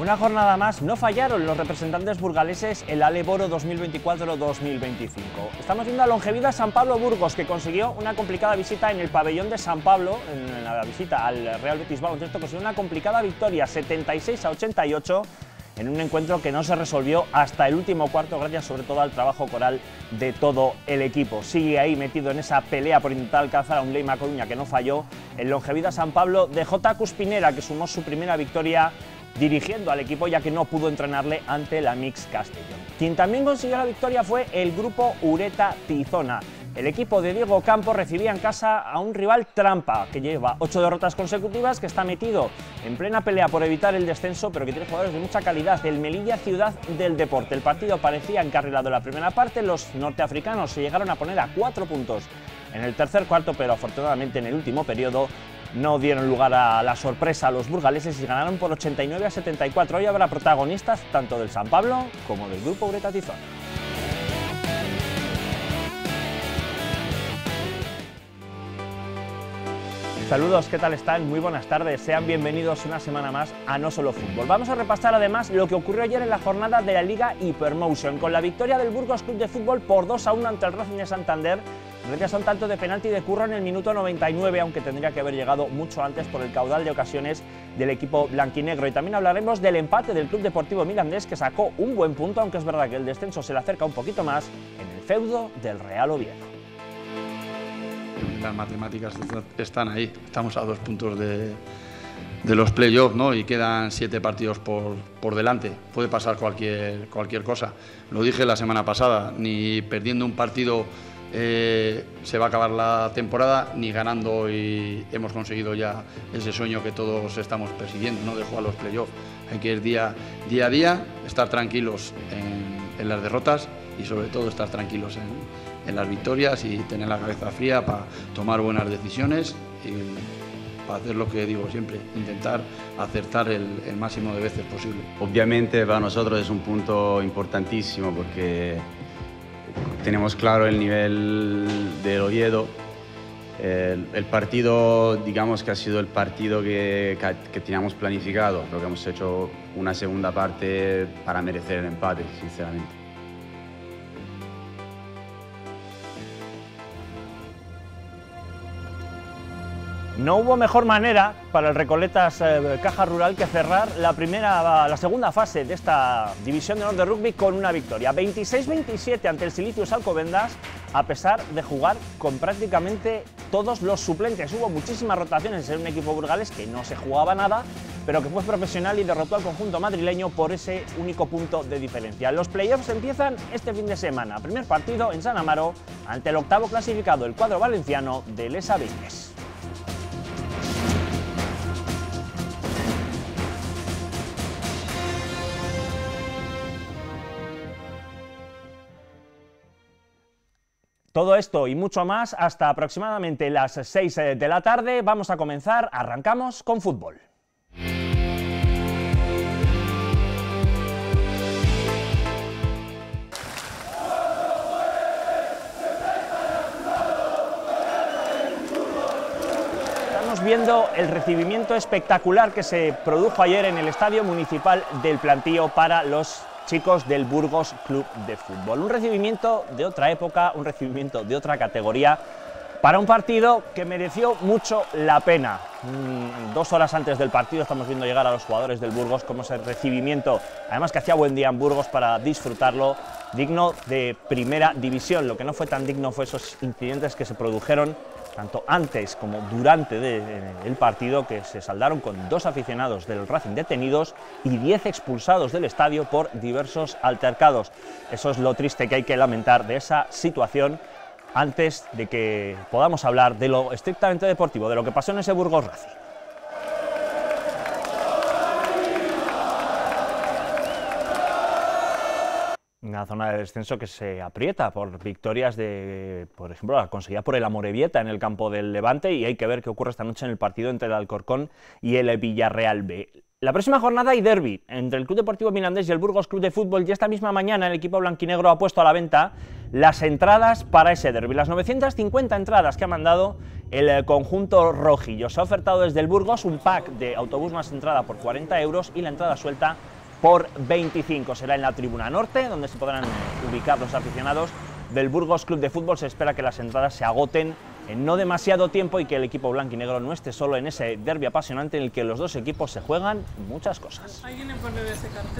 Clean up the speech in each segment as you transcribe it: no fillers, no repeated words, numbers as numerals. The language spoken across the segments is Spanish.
Una jornada más no fallaron los representantes burgaleses el Aleboro 2024-2025. Estamos viendo a Longevida San Pablo Burgos, que consiguió una complicada visita en el pabellón de San Pablo, en la visita al Real Betis Baloncesto, consiguió una complicada victoria 76-88 en un encuentro que no se resolvió hasta el último cuarto, gracias sobre todo al trabajo coral de todo el equipo. Sigue ahí metido en esa pelea por intentar alcanzar a un Leima Coruña que no falló el Longevida San Pablo de J. Cuspinera, que sumó su primera victoria dirigiendo al equipo, ya que no pudo entrenarle ante la Mix Castellón. Quien también consiguió la victoria fue el grupo Ureta Tizona. El equipo de Diego Campos recibía en casa a un rival trampa, que lleva 8 derrotas consecutivas, que está metido en plena pelea por evitar el descenso, pero que tiene jugadores de mucha calidad, el Melilla Ciudad del Deporte. El partido parecía encarrilado en la primera parte, los norteafricanos se llegaron a poner a 4 puntos en el tercer cuarto, pero afortunadamente en el último periodo no dieron lugar a la sorpresa a los burgaleses y ganaron por 89-74. Hoy habrá protagonistas tanto del San Pablo como del grupo Ureta Tizona. Saludos, ¿qué tal están? Muy buenas tardes, sean bienvenidos una semana más a No Solo Fútbol. Vamos a repasar además lo que ocurrió ayer en la jornada de la Liga Hypermotion, con la victoria del Burgos Club de Fútbol por 2-1 ante el Racing de Santander, gracias a un tanto de penalti de Curro en el minuto 99, aunque tendría que haber llegado mucho antes por el caudal de ocasiones del equipo blanquinegro. Y también hablaremos del empate del Club Deportivo Mirandés, que sacó un buen punto, aunque es verdad que el descenso se le acerca un poquito más en el feudo del Real Oviedo. Las matemáticas están ahí, estamos a 2 puntos de los playoffs, ¿no? Y quedan 7 partidos por delante, puede pasar cualquier cosa. Lo dije la semana pasada, ni perdiendo un partido se va a acabar la temporada, ni ganando y hemos conseguido ya ese sueño que todos estamos persiguiendo, ¿no? De jugar los playoffs. Hay que ir día a día, estar tranquilos en las derrotas y sobre todo estar tranquilos en las victorias y tener la cabeza fría para tomar buenas decisiones y para hacer lo que digo siempre, intentar acertar el máximo de veces posible. Obviamente para nosotros es un punto importantísimo porque tenemos claro el nivel del Oviedo. El partido, digamos que ha sido el partido que teníamos planificado. Creo que hemos hecho una segunda parte para merecer el empate, sinceramente. No hubo mejor manera para el Recoletas Caja Rural que cerrar la segunda fase de esta División de Honor de Rugby con una victoria. 26-27 ante el Silicius Alcobendas, a pesar de jugar con prácticamente todos los suplentes. Hubo muchísimas rotaciones en un equipo burgalés que no se jugaba nada, pero que fue profesional y derrotó al conjunto madrileño por ese único punto de diferencia. Los playoffs empiezan este fin de semana. Primer partido en San Amaro ante el octavo clasificado, el cuadro valenciano de Les Avilés. Todo esto y mucho más hasta aproximadamente las 6 de la tarde. Vamos a comenzar, arrancamos con fútbol. Estamos viendo el recibimiento espectacular que se produjo ayer en el Estadio Municipal del Plantío para los chicos del Burgos Club de Fútbol. Un recibimiento de otra época, un recibimiento de otra categoría, para un partido que mereció mucho la pena. 2 horas antes del partido estamos viendo llegar a los jugadores del Burgos, como ese recibimiento, además que hacía buen día en Burgos para disfrutarlo, digno de primera división. Lo que no fue tan digno fue esos incidentes que se produjeron tanto antes como durante el partido, que se saldaron con 2 aficionados del Racing detenidos y 10 expulsados del estadio por diversos altercados. Eso es lo triste que hay que lamentar de esa situación antes de que podamos hablar de lo estrictamente deportivo, de lo que pasó en ese Burgos Racing. Una zona de descenso que se aprieta por victorias por ejemplo, la conseguida por el Amorebieta en el campo del Levante, y hay que ver qué ocurre esta noche en el partido entre el Alcorcón y el Villarreal B. La próxima jornada hay derbi entre el Club Deportivo Mirandés y el Burgos Club de Fútbol, y esta misma mañana el equipo blanquinegro ha puesto a la venta las entradas para ese derbi. Las 950 entradas que ha mandado el conjunto rojillo. Se ha ofertado desde el Burgos un pack de autobús más entrada por 40 € y la entrada suelta por 25. Será en la tribuna norte, donde se podrán ubicar los aficionados del Burgos Club de Fútbol. Se espera que las entradas se agoten en no demasiado tiempo y que el equipo blanquinegro no esté solo en ese derbi apasionante en el que los dos equipos se juegan muchas cosas. ¿Alguien le pone ese cartel?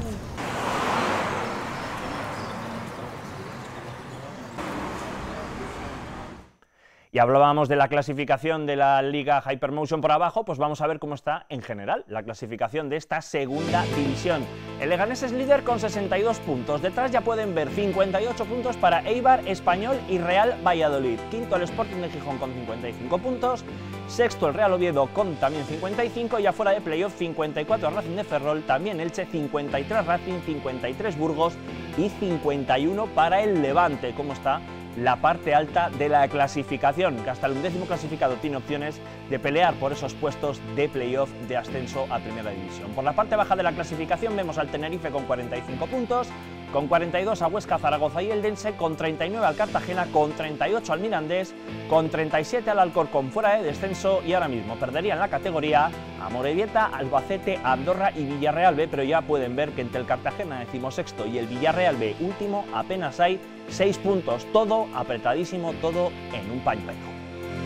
Y hablábamos de la clasificación de la Liga Hypermotion por abajo, pues vamos a ver cómo está en general la clasificación de esta segunda división. El Leganés es líder con 62 puntos, detrás ya pueden ver 58 puntos para Eibar, Español y Real Valladolid. Quinto el Sporting de Gijón con 55 puntos, sexto el Real Oviedo con también 55 y afuera de playoff 54 Racing de Ferrol, también Elche 53 Racing, 53 Burgos y 51 para el Levante. ¿Cómo está la parte alta de la clasificación? Que hasta el 11º clasificado tiene opciones de pelear por esos puestos de playoff de ascenso a Primera División. Por la parte baja de la clasificación vemos al Tenerife con 45 puntos, con 42 a Huesca, Zaragoza y Eldense, con 39 al Cartagena, con 38 al Mirandés, con 37 al Alcorcón fuera de descenso y ahora mismo perderían la categoría Amorebieta, Albacete, Andorra y Villarreal B, pero ya pueden ver que entre el Cartagena 16º y el Villarreal B último apenas hay 6 puntos, todo apretadísimo, todo en un pañuelo.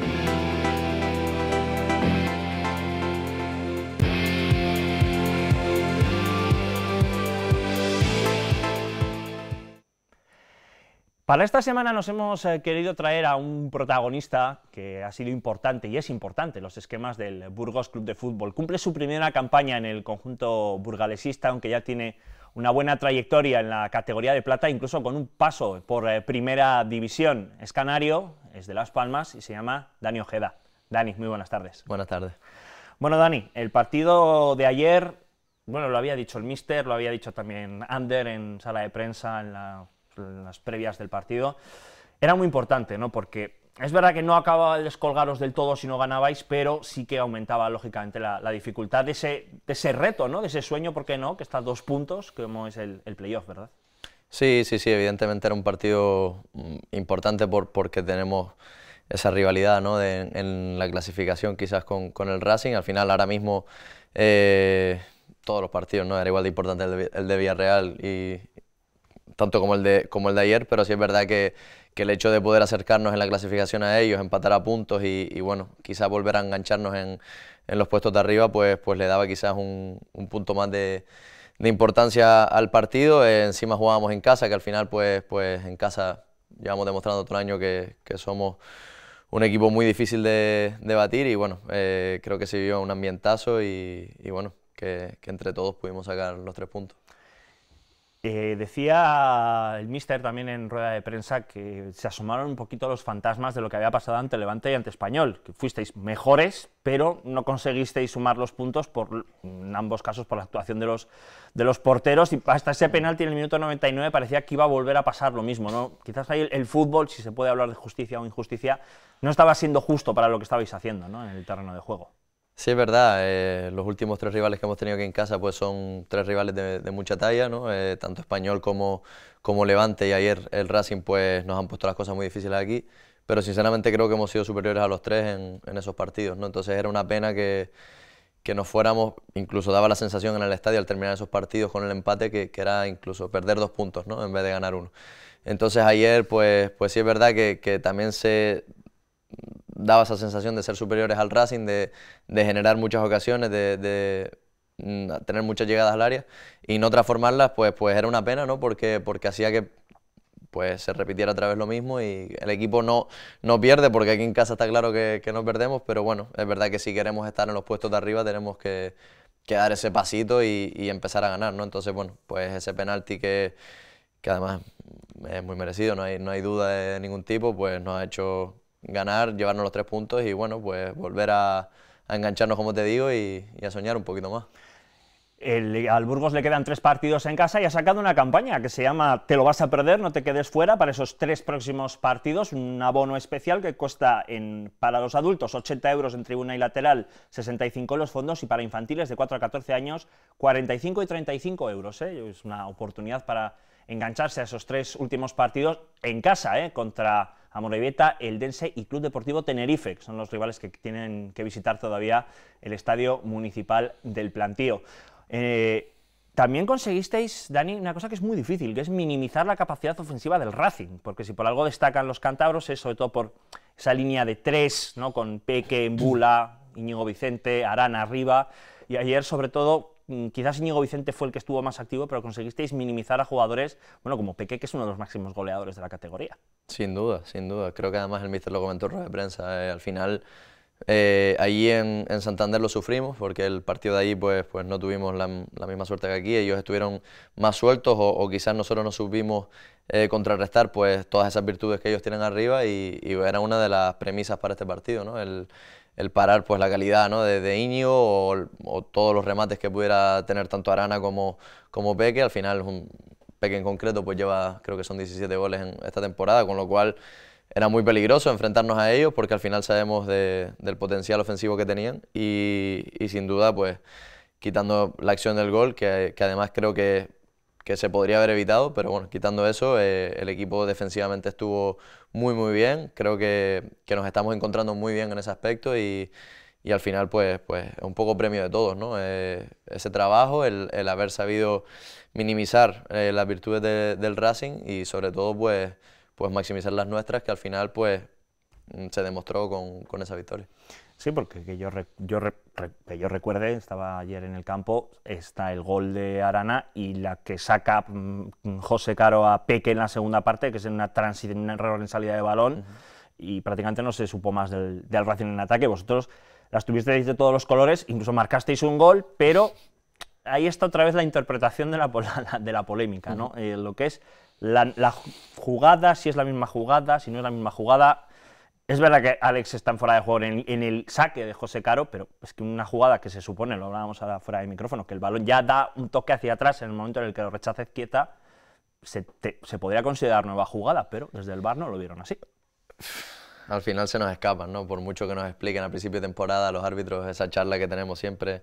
Para esta semana nos hemos querido traer a un protagonista que ha sido importante y es importante en los esquemas del Burgos Club de Fútbol. Cumple su primera campaña en el conjunto burgalesista, aunque ya tiene una buena trayectoria en la categoría de plata, incluso con un paso por Primera División. Es canario, es de Las Palmas y se llama Dani Ojeda. Dani, muy buenas tardes. Buenas tardes. Bueno, Dani, el partido de ayer, bueno, lo había dicho el míster, lo había dicho también Ander en sala de prensa, en las previas del partido, era muy importante, ¿no? Porque es verdad que no acababa de descolgaros del todo si no ganabais, pero sí que aumentaba lógicamente la dificultad de ese reto, ¿no? De ese sueño, ¿por qué no? Que está a 2 puntos, como es el playoff, ¿verdad? Sí, evidentemente era un partido importante porque tenemos esa rivalidad, ¿no? En la clasificación quizás con el Racing. Al final ahora mismo todos los partidos, ¿no? Era igual de importante el de Villarreal y tanto como el de ayer, pero sí es verdad que el hecho de poder acercarnos en la clasificación a ellos, empatar a puntos y bueno, quizás volver a engancharnos en los puestos de arriba, pues le daba quizás un punto más de importancia al partido. Encima jugábamos en casa, que al final pues en casa llevamos demostrando todo el año que somos un equipo muy difícil de batir y bueno, creo que se vivió un ambientazo y bueno, que entre todos pudimos sacar los 3 puntos. Decía el míster también en rueda de prensa que se asomaron un poquito los fantasmas de lo que había pasado ante Levante y ante Español, que fuisteis mejores, pero no conseguisteis sumar los puntos, en ambos casos por la actuación de los porteros, y hasta ese penalti en el minuto 99 parecía que iba a volver a pasar lo mismo, ¿no? Quizás ahí el fútbol, si se puede hablar de justicia o injusticia, no estaba siendo justo para lo que estabais haciendo, ¿no? En el terreno de juego. Sí, es verdad, los últimos 3 rivales que hemos tenido aquí en casa pues son 3 rivales de mucha talla, ¿no? Tanto Español como Levante, y ayer el Racing pues nos han puesto las cosas muy difíciles aquí, pero sinceramente creo que hemos sido superiores a los 3 en esos partidos, ¿no? Entonces era una pena que nos fuéramos, incluso daba la sensación en el estadio al terminar esos partidos con el empate que era incluso perder 2 puntos, ¿no? En vez de ganar 1. Entonces ayer pues sí es verdad que también se daba esa sensación de ser superiores al Racing, de generar muchas ocasiones, de tener muchas llegadas al área y no transformarlas, pues era una pena, ¿no? Porque hacía que pues se repitiera otra vez lo mismo y el equipo no pierde, porque aquí en casa está claro que no perdemos, pero bueno, es verdad que si queremos estar en los puestos de arriba tenemos que dar ese pasito y empezar a ganar, ¿no? Entonces, bueno, pues ese penalti que además es muy merecido, no hay duda de ningún tipo, pues nos ha hecho ganar, llevarnos los 3 puntos y bueno, pues volver a engancharnos, como te digo, y a soñar un poquito más. Al Burgos le quedan 3 partidos en casa y ha sacado una campaña que se llama Te lo vas a perder, no te quedes fuera, para esos 3 próximos partidos, un abono especial que cuesta para los adultos 80 euros en tribuna y lateral, 65 en los fondos, y para infantiles de 4 a 14 años 45 y 35 euros. Es una oportunidad para engancharse a esos 3 últimos partidos en casa, contra Amorebieta, Eldense y Club Deportivo Tenerife, que son los rivales que tienen que visitar todavía el Estadio Municipal del Plantío. También conseguisteis, Dani, una cosa que es muy difícil, que es minimizar la capacidad ofensiva del Racing, porque si por algo destacan los cántabros es sobre todo por esa línea de tres, ¿no? Con Peque, Mbula, Íñigo Vicente, Arana arriba, y ayer sobre todo quizás Íñigo Vicente fue el que estuvo más activo, pero conseguisteis minimizar a jugadores, bueno, como Peque, que es uno de los máximos goleadores de la categoría. Sin duda, sin duda. Creo que además el míster lo comentó en rueda de prensa. Al final, allí en Santander lo sufrimos, porque el partido de allí pues no tuvimos la misma suerte que aquí. Ellos estuvieron más sueltos o quizás nosotros no supimos contrarrestar pues todas esas virtudes que ellos tienen arriba y era una de las premisas para este partido, ¿no? El parar pues la calidad, ¿no? de Íñigo o todos los remates que pudiera tener tanto Arana como Peque. Al final Peque en concreto pues lleva, creo que son 17 goles en esta temporada, con lo cual era muy peligroso enfrentarnos a ellos porque al final sabemos del potencial ofensivo que tenían y sin duda pues quitando la acción del gol, que además creo que se podría haber evitado, pero bueno, quitando eso, el equipo defensivamente estuvo muy bien. Creo que nos estamos encontrando muy bien en ese aspecto y al final pues es un poco premio de todos, ¿no? Ese trabajo, el haber sabido minimizar las virtudes del Racing y sobre todo pues maximizar las nuestras, que al final pues se demostró con esa victoria. Sí, porque que yo recuerde, estaba ayer en el campo, está el gol de Arana y la que saca José Caro a Peque en la segunda parte, que es un error en salida de balón, y prácticamente no se supo más del Racing en ataque. Vosotros las tuvisteis de todos los colores, incluso marcasteis un gol, pero ahí está otra vez la interpretación de la polémica, ¿no? Lo que es la jugada, si es la misma jugada, si no es la misma jugada. Es verdad que Alex está en fuera de juego en el saque de José Caro, pero es que una jugada que se supone, lo hablábamos ahora fuera de micrófono, que el balón ya da un toque hacia atrás en el momento en el que lo rechaza Izquieta, se podría considerar nueva jugada, pero desde el VAR no lo vieron así. Al final se nos escapan, ¿no? Por mucho que nos expliquen al principio de temporada los árbitros esa charla que tenemos siempre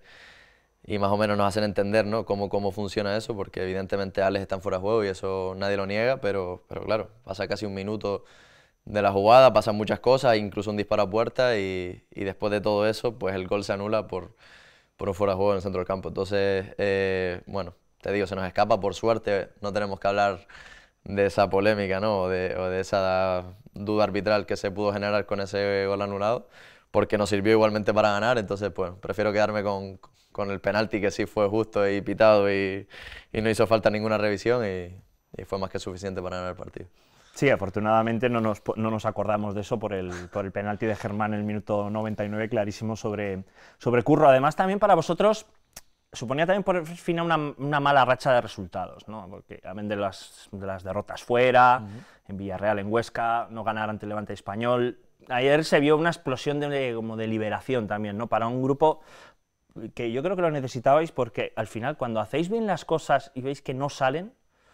y más o menos nos hacen entender, ¿no? cómo funciona eso, porque evidentemente Alex está en fuera de juego y eso nadie lo niega, pero claro, pasa casi un minuto de la jugada, pasan muchas cosas, incluso un disparo a puerta y después de todo eso, pues el gol se anula por un fuera de juego en el centro del campo. Entonces, bueno, te digo, se nos escapa, por suerte no tenemos que hablar de esa polémica, ¿no? o de esa duda arbitral que se pudo generar con ese gol anulado, porque nos sirvió igualmente para ganar, entonces pues prefiero quedarme con el penalti que sí fue justo y pitado y no hizo falta ninguna revisión y fue más que suficiente para ganar el partido. Sí, afortunadamente no nos acordamos de eso por el penalti de Germán en el minuto 99, clarísimo sobre Curro. Además, también para vosotros suponía también por fin una mala racha de resultados, ¿no? Porque hablan de las derrotas fuera, en Villarreal, en Huesca, no ganar ante el Levante Español. Ayer se vio una explosión como de liberación también, ¿no? Para un grupo que yo creo que lo necesitabais porque al final cuando hacéis bien las cosas y veis que no salen,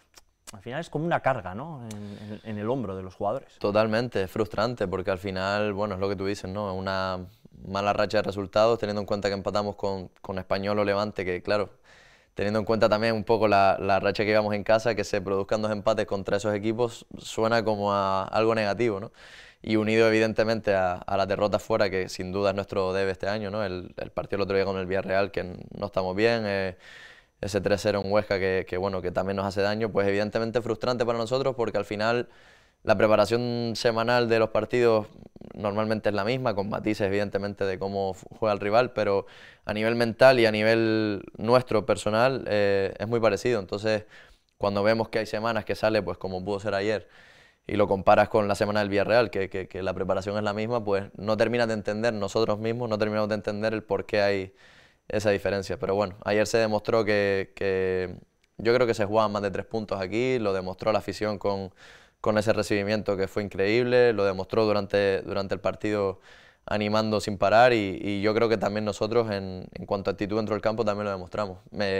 al final es como una carga, ¿no? en el hombro de los jugadores. Totalmente, es frustrante porque al final, bueno, es lo que tú dices, ¿no? Una mala racha de resultados, teniendo en cuenta que empatamos con Español o Levante, que claro, teniendo en cuenta también un poco la racha que íbamos en casa, que se produzcan 2 empates contra esos equipos, suena como a algo negativo, ¿no? Y unido evidentemente a las derrotas fuera, que sin duda es nuestro debe este año, ¿no? El partido el otro día con el Villarreal, que no estamos bien, ese 3-0 en Huesca que bueno, que también nos hace daño, pues evidentemente frustrante para nosotros porque al final la preparación semanal de los partidos normalmente es la misma, con matices evidentemente de cómo juega el rival, pero a nivel mental y a nivel nuestro personal es muy parecido. Entonces, cuando vemos que hay semanas que sale, pues como pudo ser ayer, y lo comparas con la semana del Villarreal, que la preparación es la misma, pues no terminas de entender nosotros mismos, no terminamos de entender el por qué hay esa diferencia. Pero bueno, ayer se demostró que yo creo que se jugaban más de 3 puntos aquí, lo demostró la afición con ese recibimiento que fue increíble, lo demostró durante el partido animando sin parar y yo creo que también nosotros en cuanto a actitud dentro del campo también lo demostramos.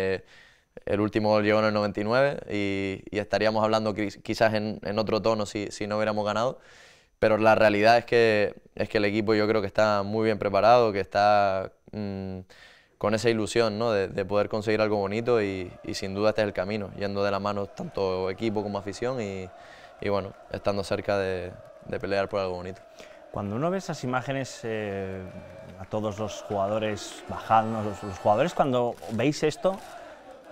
El último gol llegó en el 99 y estaríamos hablando quizás en otro tono si no hubiéramos ganado, pero la realidad es que el equipo yo creo que está muy bien preparado, que está con esa ilusión, ¿no? de poder conseguir algo bonito y sin duda este es el camino, yendo de la mano tanto equipo como afición y bueno, estando cerca de pelear por algo bonito. Cuando uno ve esas imágenes, a todos los jugadores bajando, los jugadores cuando veis esto,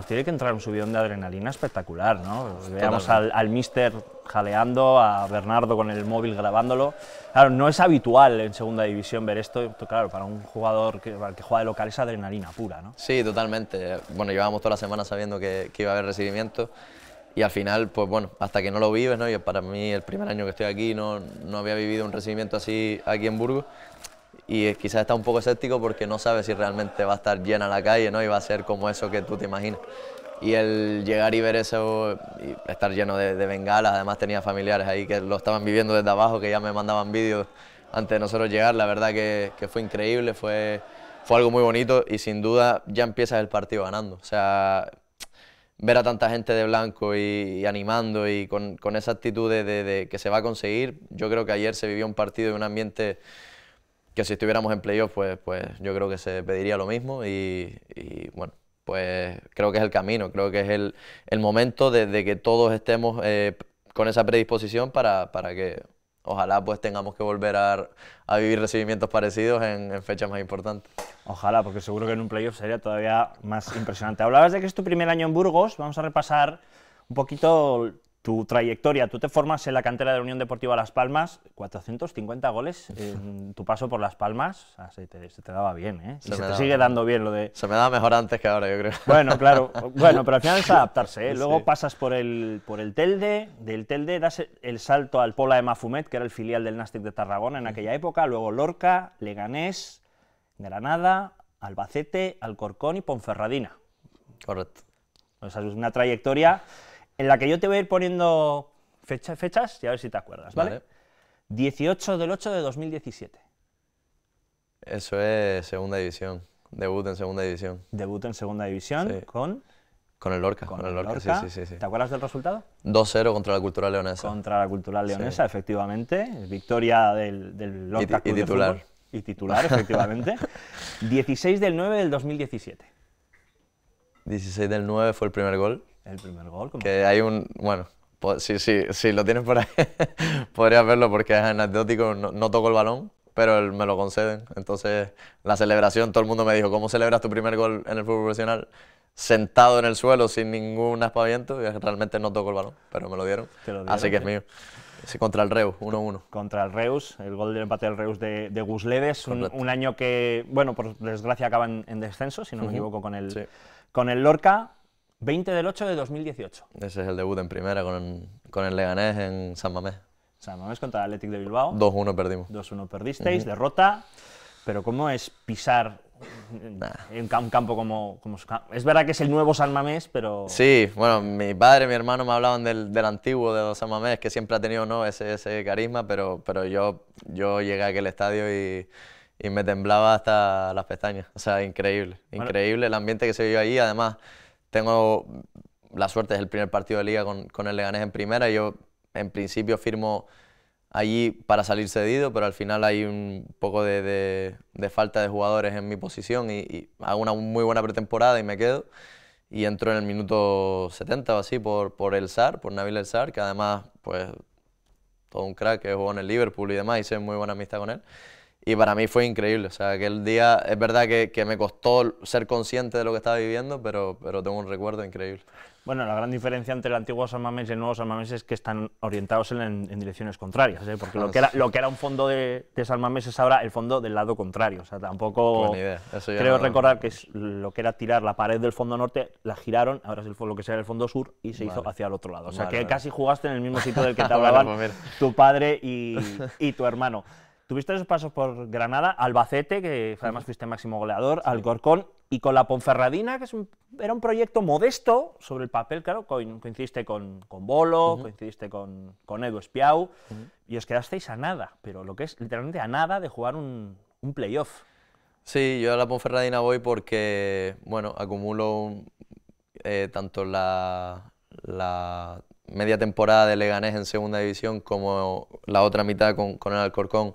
Pues tiene que entrar un subidón de adrenalina espectacular, ¿no? Veamos al míster jaleando, a Bernardo con el móvil grabándolo. Claro, no es habitual en segunda división ver esto, claro, para un jugador que juega de local es adrenalina pura, ¿no? Sí, totalmente. Bueno, llevábamos toda la semana sabiendo que iba a haber recibimiento y al final, pues bueno, hasta que no lo vives, ¿no? Y para mí el primer año que estoy aquí no había vivido un recibimiento así aquí en Burgos. Y quizás está un poco escéptico porque no sabe si realmente va a estar llena la calle, ¿no? Y va a ser como eso que tú te imaginas. Y el llegar y ver eso, y estar lleno de bengalas, además tenía familiares ahí que lo estaban viviendo desde abajo, que ya me mandaban vídeos antes de nosotros llegar, la verdad que fue increíble, fue algo muy bonito y sin duda ya empiezas el partido ganando. O sea, ver a tanta gente de blanco y animando y con esa actitud de que se va a conseguir, yo creo que ayer se vivió un partido de un ambiente que si estuviéramos en playoff, pues yo creo que se pediría lo mismo y bueno, pues creo que es el camino, creo que es el momento de que todos estemos con esa predisposición para que ojalá pues tengamos que volver a vivir recibimientos parecidos en fechas más importantes. Ojalá, porque seguro que en un playoff sería todavía más impresionante. Hablabas de que es tu primer año en Burgos, vamos a repasar un poquito tu trayectoria. Tú te formas en la cantera de la Unión Deportiva Las Palmas, 450 goles en tu paso por Las Palmas, o sea, se te daba bien, ¿eh? Y se te sigue dando bien lo de... Se me daba mejor antes que ahora, yo creo. Bueno, claro, bueno, pero al final es adaptarse, ¿eh? Luego pasas por el Telde, del Telde das el salto al Pola de Mafumet, que era el filial del Nàstic de Tarragona en aquella época, luego Lorca, Leganés, Granada, Albacete, Alcorcón y Ponferradina. Correcto. O sea, es una trayectoria en la que yo te voy a ir poniendo fechas y a ver si te acuerdas, ¿vale? 18 del 8 de 2017. Eso es segunda división, debut en segunda división. Debut en segunda división, sí. Con el Lorca. Con el Lorca. Sí. ¿Te acuerdas del resultado? 2-0 contra la Cultural Leonesa. Contra la Cultural Leonesa, efectivamente. Victoria del Lorca Club de Fútbol. Y titular, efectivamente. 16 del 9 del 2017. 16 del 9 fue el primer gol. El primer gol. ¿Cómo? Que hay un... Bueno, si lo tienes por ahí, podrías verlo porque es anecdótico, no toco el balón, pero me lo conceden. Entonces, la celebración, todo el mundo me dijo, ¿cómo celebras tu primer gol en el fútbol profesional? Sentado en el suelo, sin ningún aspaviento, y realmente no toco el balón, pero me lo dieron. Así que es mío. Sí, contra el Reus, 1-1. Contra el Reus, el gol del empate del Reus de Gusledes, un año que, bueno, por desgracia acaba en descenso, si no me equivoco, con el Lorca. 20 del 8 de 2018. Ese es el debut en primera con el Leganés en San Mamés. San Mamés contra el Athletic de Bilbao. 2-1 perdimos. 2-1 perdisteis, derrota. Pero ¿cómo es pisar en un campo como... Es verdad que es el nuevo San Mamés, pero... Sí, bueno, mi padre y mi hermano me hablaban del antiguo, de los San Mamés, que siempre ha tenido, ¿no?, ese carisma, pero yo llegué a aquel estadio y me temblaba hasta las pestañas. O sea, increíble, increíble el ambiente que se vivió allí. Además, tengo la suerte, es el primer partido de liga con el Leganés en primera. Yo en principio firmo allí para salir cedido, pero al final hay un poco de falta de jugadores en mi posición y hago una muy buena pretemporada y me quedo. Y entro en el minuto 70 o así por el Sar, por Nabil El Sar, que además, pues, todo un crack que jugó en el Liverpool y demás, hice muy buena amistad con él. Y para mí fue increíble, o sea, aquel día es verdad que me costó ser consciente de lo que estaba viviendo, pero tengo un recuerdo increíble. Bueno, la gran diferencia entre el antiguo San Mamés y el nuevo San Mamés es que están orientados en direcciones contrarias, ¿eh? Porque lo que era un fondo de San Mamés es ahora el fondo del lado contrario, o sea, tampoco... Buena idea. Eso creo recordar que es lo que era tirar la pared del fondo norte, la giraron, ahora es lo que sea el fondo sur y se hizo hacia el otro lado, o sea, que casi jugaste en el mismo sitio del que te hablaban tu padre y tu hermano. Tuviste esos pasos por Granada, Albacete, que además fuiste máximo goleador, Alcorcón, y con la Ponferradina, que era un proyecto modesto sobre el papel, claro, coincidiste con Bolo, coincidiste con Edu Espiau, y os quedasteis a nada, pero lo que es literalmente a nada de jugar un playoff. Sí, yo a la Ponferradina voy porque, bueno, acumulo tanto la media temporada de Leganés en segunda división como la otra mitad con el Alcorcón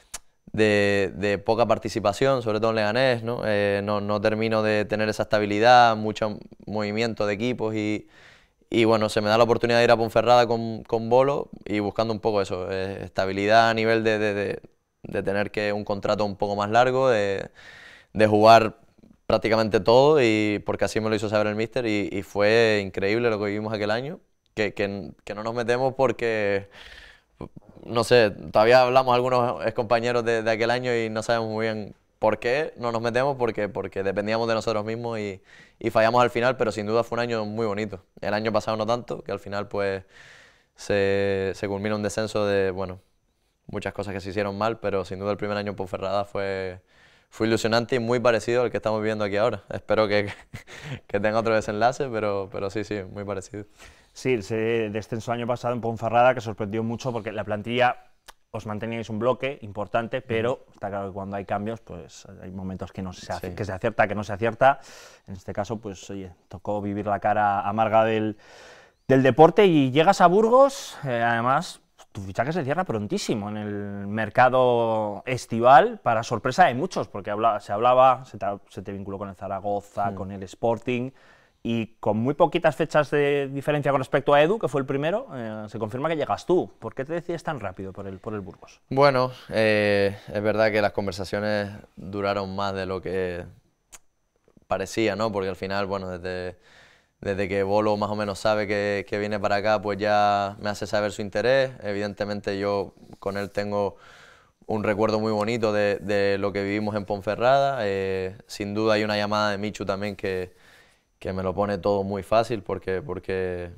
de poca participación, sobre todo en Leganés, ¿no? No termino de tener esa estabilidad, mucho movimiento de equipos y bueno, se me da la oportunidad de ir a Ponferrada con Bolo y buscando un poco eso, estabilidad a nivel de tener un contrato un poco más largo, de jugar prácticamente todo, y porque así me lo hizo saber el míster, y fue increíble lo que vivimos aquel año, que no nos metemos porque, no sé, todavía hablamos algunos excompañeros de aquel año y no sabemos muy bien por qué no nos metemos, porque dependíamos de nosotros mismos y fallamos al final, pero sin duda fue un año muy bonito. El año pasado no tanto, que al final pues se culmina un descenso de, bueno, muchas cosas que se hicieron mal, pero sin duda el primer año en Ponferrada fue ilusionante y muy parecido al que estamos viviendo aquí ahora. Espero que tenga otro desenlace, pero sí, muy parecido. Sí, ese descenso el año pasado en Ponferrada que sorprendió mucho porque la plantilla os manteníais un bloque importante, pero está claro que cuando hay cambios, pues hay momentos que que se acierta, que no se acierta. En este caso, pues oye, tocó vivir la cara amarga del deporte y llegas a Burgos, además tu fichaje se cierra prontísimo en el mercado estival, para sorpresa de muchos, porque se te vinculó con el Zaragoza, con el Sporting, y con muy poquitas fechas de diferencia con respecto a Edu, que fue el primero, se confirma que llegas tú. ¿Por qué te decides tan rápido por el Burgos? Bueno, es verdad que las conversaciones duraron más de lo que parecía, ¿no? Porque al final, bueno, desde que Bolo más o menos sabe que viene para acá, pues ya me hace saber su interés. Evidentemente yo con él tengo un recuerdo muy bonito de lo que vivimos en Ponferrada. Sin duda hay una llamada de Michu también que me lo pone todo muy fácil, porque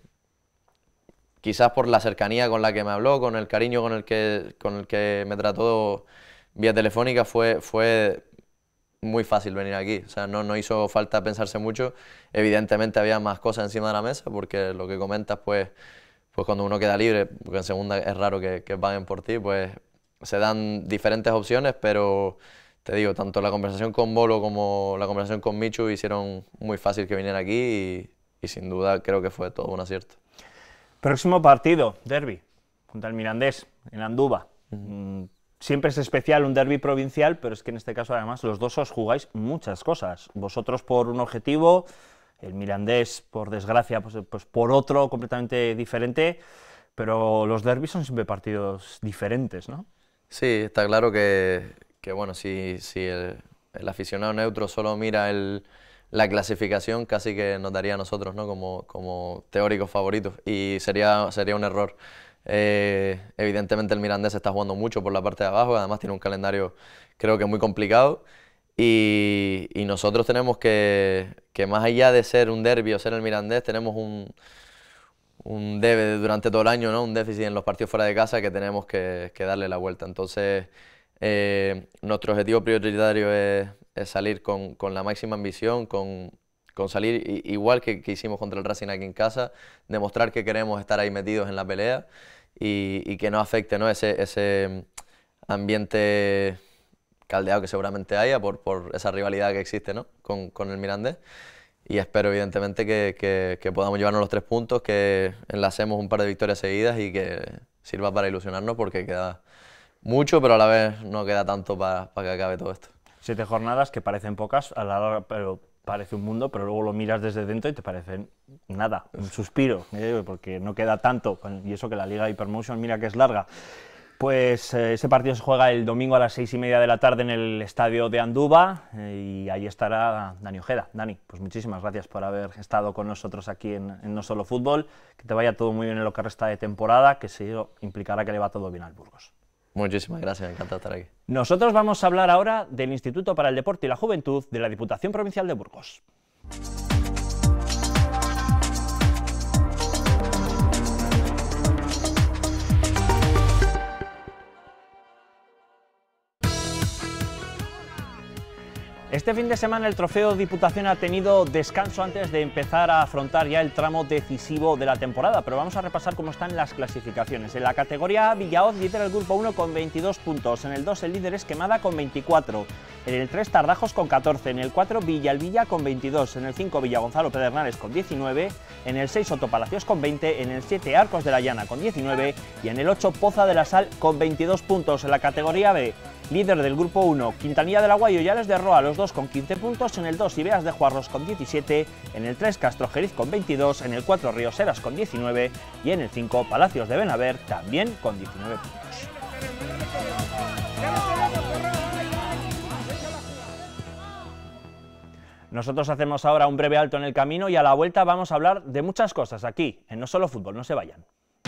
quizás por la cercanía con la que me habló, con el cariño con el que me trató vía telefónica, fue muy fácil venir aquí. O sea, no hizo falta pensarse mucho. Evidentemente había más cosas encima de la mesa, porque lo que comentas, pues cuando uno queda libre, porque en segunda es raro que paguen por ti, pues se dan diferentes opciones, pero te digo, tanto la conversación con Bolo como la conversación con Michu hicieron muy fácil que viniera aquí, y sin duda creo que fue todo un acierto. Próximo partido, derbi, contra el Mirandés, en Andúba. Siempre es especial un derbi provincial, pero es que en este caso además los dos os jugáis muchas cosas. Vosotros por un objetivo, el Mirandés, por desgracia, pues por otro completamente diferente, pero los derbis son siempre partidos diferentes, ¿no? Sí, está claro que bueno, si el aficionado neutro solo mira la clasificación, casi que nos daría a nosotros, ¿no? como teóricos favoritos, y sería un error. Evidentemente el Mirandés está jugando mucho por la parte de abajo, además tiene un calendario creo que muy complicado, y nosotros tenemos que más allá de ser un derbi o ser el Mirandés, tenemos un debe durante todo el año, ¿no? Un déficit en los partidos fuera de casa que tenemos que darle la vuelta. Entonces nuestro objetivo prioritario es salir con la máxima ambición, con salir igual que hicimos contra el Racing aquí en casa, demostrar que queremos estar ahí metidos en la pelea y que no afecte, ¿no? ese ambiente caldeado que seguramente haya por esa rivalidad que existe, ¿no? con el Mirandés. Y espero evidentemente que podamos llevarnos los 3 puntos, que enlacemos un par de victorias seguidas y que sirva para ilusionarnos, porque queda mucho, pero a la vez no queda tanto para que acabe todo esto. 7 jornadas que parecen pocas, a la larga, pero parece un mundo, pero luego lo miras desde dentro y te parecen nada, un suspiro, porque no queda tanto, y eso que la Liga Hypermotion mira que es larga. Pues ese partido se juega el domingo a las 6:30 de la tarde en el estadio de Andúba, y ahí estará Dani Ojeda. Dani, pues muchísimas gracias por haber estado con nosotros aquí en No Solo Fútbol, que te vaya todo muy bien en lo que resta de temporada, que seguro implicará que le va todo bien al Burgos. Muchísimas gracias, encantado de estar aquí. Nosotros vamos a hablar ahora del Instituto para el Deporte y la Juventud de la Diputación Provincial de Burgos. Este fin de semana el Trofeo Diputación ha tenido descanso antes de empezar a afrontar ya el tramo decisivo de la temporada, pero vamos a repasar cómo están las clasificaciones. En la categoría A, Villahoz lidera el grupo 1 con 22 puntos, en el 2 el líder es Quemada con 24, en el 3 Tardajos con 14, en el 4 Villalvilla con 22, en el 5 Villagonzalo Pedernales con 19, en el 6 Sotopalacios con 20, en el 7 Arcos de la Llana con 19 y en el 8 Poza de la Sal con 22 puntos. En la categoría B, líder del grupo 1, Quintanilla del Agua y Ollales de Roa, los dos con 15 puntos, en el 2 Ibeas de Juarros con 17, en el 3 Castrojeriz con 22, en el 4 Rioseras con 19 y en el 5 Palacios de Benaver también con 19 puntos. Nosotros hacemos ahora un breve alto en el camino y a la vuelta vamos a hablar de muchas cosas aquí, en No Solo Fútbol, no se vayan.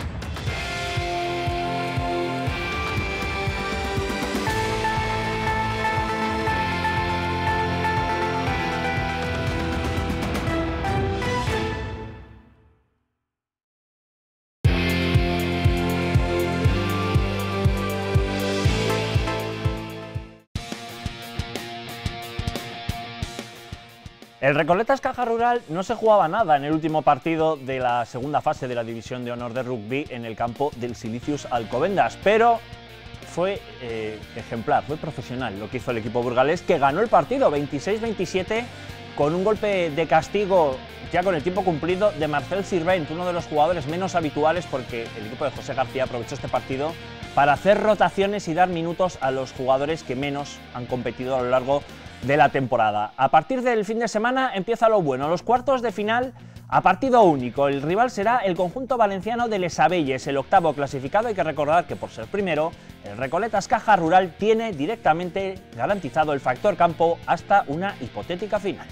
El Recoletas Caja Rural no se jugaba nada en el último partido de la segunda fase de la División de Honor de Rugby en el campo del Silicius Alcobendas, pero fue ejemplar, fue profesional lo que hizo el equipo burgalés, que ganó el partido 26-27 con un golpe de castigo ya con el tiempo cumplido de Marcel Sirvent, uno de los jugadores menos habituales, porque el equipo de José García aprovechó este partido para hacer rotaciones y dar minutos a los jugadores que menos han competido a lo largo de la temporada. A partir del fin de semana empieza lo bueno, los cuartos de final a partido único. El rival será el conjunto valenciano de Les Abelles, el octavo clasificado. Hay que recordar que por ser primero, el Recoletas Caja Rural tiene directamente garantizado el factor campo hasta una hipotética final.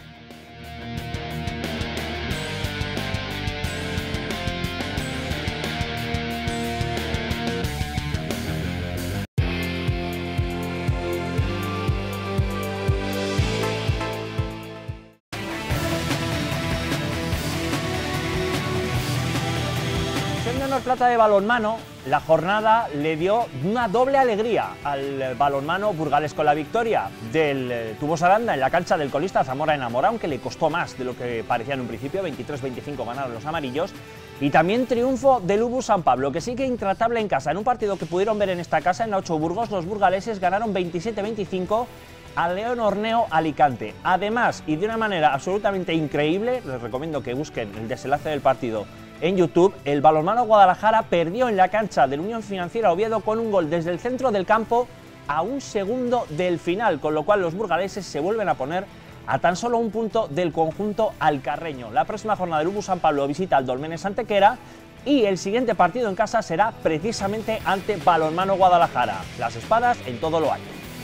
Plata de balonmano, la jornada le dio una doble alegría al balonmano burgalés con la victoria del Tubos Aranda en la cancha del colista Zamora Enamora, aunque le costó más de lo que parecía en un principio. 23-25 ganaron los amarillos, y también triunfo del UBU San Pablo, que sigue intratable en casa. En un partido que pudieron ver en esta casa, en la 8 Burgos, los burgaleses ganaron 27-25 al León Horneo Alicante. Además, y de una manera absolutamente increíble, les recomiendo que busquen el desenlace del partido en YouTube, el balonmano Guadalajara perdió en la cancha del Unión Financiera Oviedo con un gol desde el centro del campo a un segundo del final, con lo cual los burgaleses se vuelven a poner a tan solo un punto del conjunto alcarreño. La próxima jornada del UBU San Pablo visita al Dolmenes Antequera y el siguiente partido en casa será precisamente ante Balonmano Guadalajara. Las espadas en todo lo alto.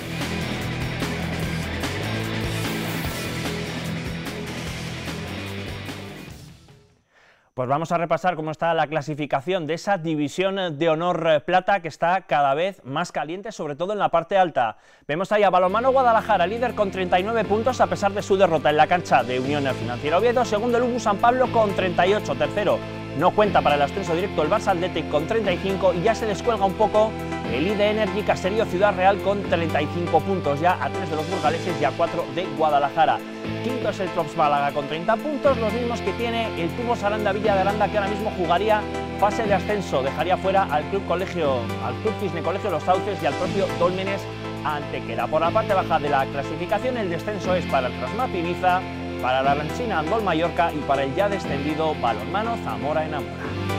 Pues vamos a repasar cómo está la clasificación de esa División de Honor Plata, que está cada vez más caliente, sobre todo en la parte alta. Vemos ahí a Balonmano Guadalajara, líder con 39 puntos a pesar de su derrota en la cancha de Unión Financiera Oviedo. Segundo el UBU San Pablo con 38, tercero no cuenta para el ascenso directo el Barça Athletic con 35 y ya se descuelga un poco el ID Energy Caserío Ciudad Real con 35 puntos, ya a 3 de los burgaleses y a 4 de Guadalajara. Quinto es el Trops Málaga con 30 puntos, los mismos que tiene el Tubos Aranda Villa de Aranda, que ahora mismo jugaría fase de ascenso, dejaría fuera al Club Cisne Colegio Los Sauces y al propio Dólmenes Antequera. Por la parte baja de la clasificación, el descenso es para el Trasmap Ibiza, para la Arancina Andol Mallorca y para el ya descendido Balonmano Zamora Enamora.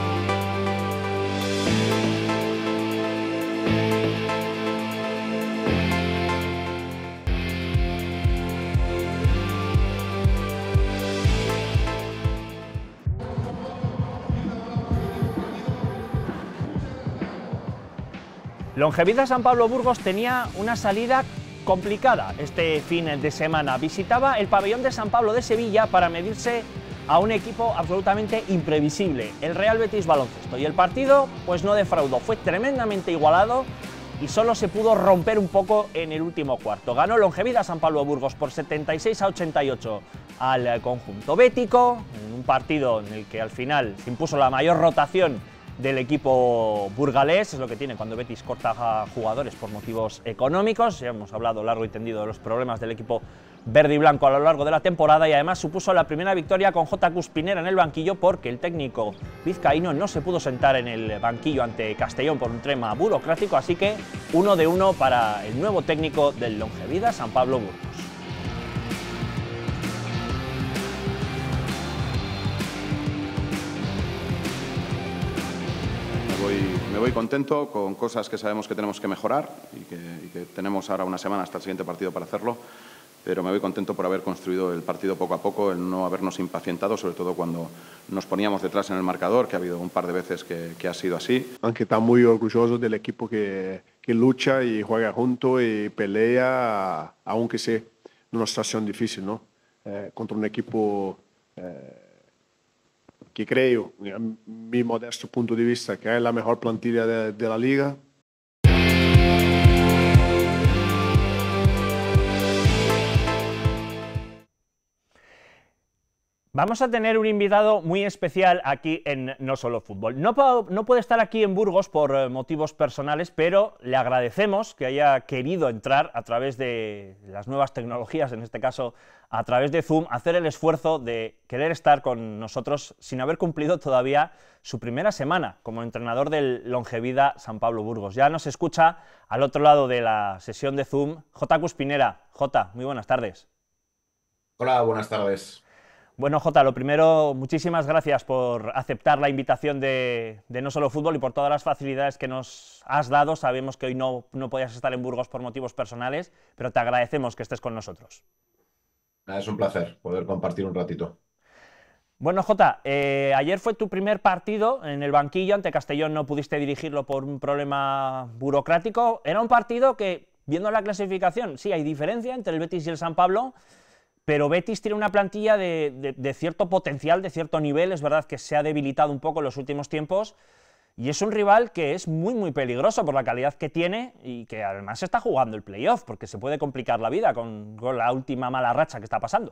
Longevida San Pablo Burgos tenía una salida complicada este fin de semana. Visitaba el pabellón de San Pablo de Sevilla para medirse a un equipo absolutamente imprevisible, el Real Betis Baloncesto. Y el partido pues no defraudó, fue tremendamente igualado y solo se pudo romper un poco en el último cuarto. Ganó Longevida San Pablo Burgos por 76-88 al conjunto bético, en un partido en el que al final se impuso la mayor rotación del equipo burgalés. Es lo que tiene cuando Betis corta jugadores por motivos económicos. Ya hemos hablado largo y tendido de los problemas del equipo verde y blanco a lo largo de la temporada, y además supuso la primera victoria con J. Cuspinera en el banquillo, porque el técnico vizcaíno no se pudo sentar en el banquillo ante Castellón por un tema burocrático, así que 1-1 para el nuevo técnico del Longevida San Pablo Burgos. Me voy contento, con cosas que sabemos que tenemos que mejorar y que tenemos ahora una semana hasta el siguiente partido para hacerlo, pero me voy contento por haber construido el partido poco a poco, el no habernos impacientado, sobre todo cuando nos poníamos detrás en el marcador, que ha habido un par de veces que ha sido así. Aunque está muy orgulloso del equipo que lucha y juega junto y pelea, aunque sea en una situación difícil, ¿no? contra un equipo que creo, a mi modesto punto de vista, que es la mejor plantilla de la liga. Vamos a tener un invitado muy especial aquí en No Solo Fútbol. No puede estar aquí en Burgos por motivos personales, pero le agradecemos que haya querido entrar a través de las nuevas tecnologías, en este caso a través de Zoom, hacer el esfuerzo de querer estar con nosotros sin haber cumplido todavía su primera semana como entrenador del Longevida San Pablo Burgos. Ya nos escucha al otro lado de la sesión de Zoom Jota Cuspinera. Jota, muy buenas tardes. Hola, buenas tardes. Bueno, Jota, lo primero, muchísimas gracias por aceptar la invitación de No Solo Fútbol y por todas las facilidades que nos has dado. Sabemos que hoy no podías estar en Burgos por motivos personales, pero te agradecemos que estés con nosotros. Es un placer poder compartir un ratito. Bueno, Jota, ayer fue tu primer partido en el banquillo, ante Castellón no pudiste dirigirlo por un problema burocrático. Era un partido que, viendo la clasificación, sí hay diferencia entre el Betis y el San Pablo, pero Betis tiene una plantilla de cierto potencial, de cierto nivel. Es verdad que se ha debilitado un poco en los últimos tiempos y es un rival que es muy, muy peligroso por la calidad que tiene y que además está jugando el playoff, porque se puede complicar la vida con la última mala racha que está pasando.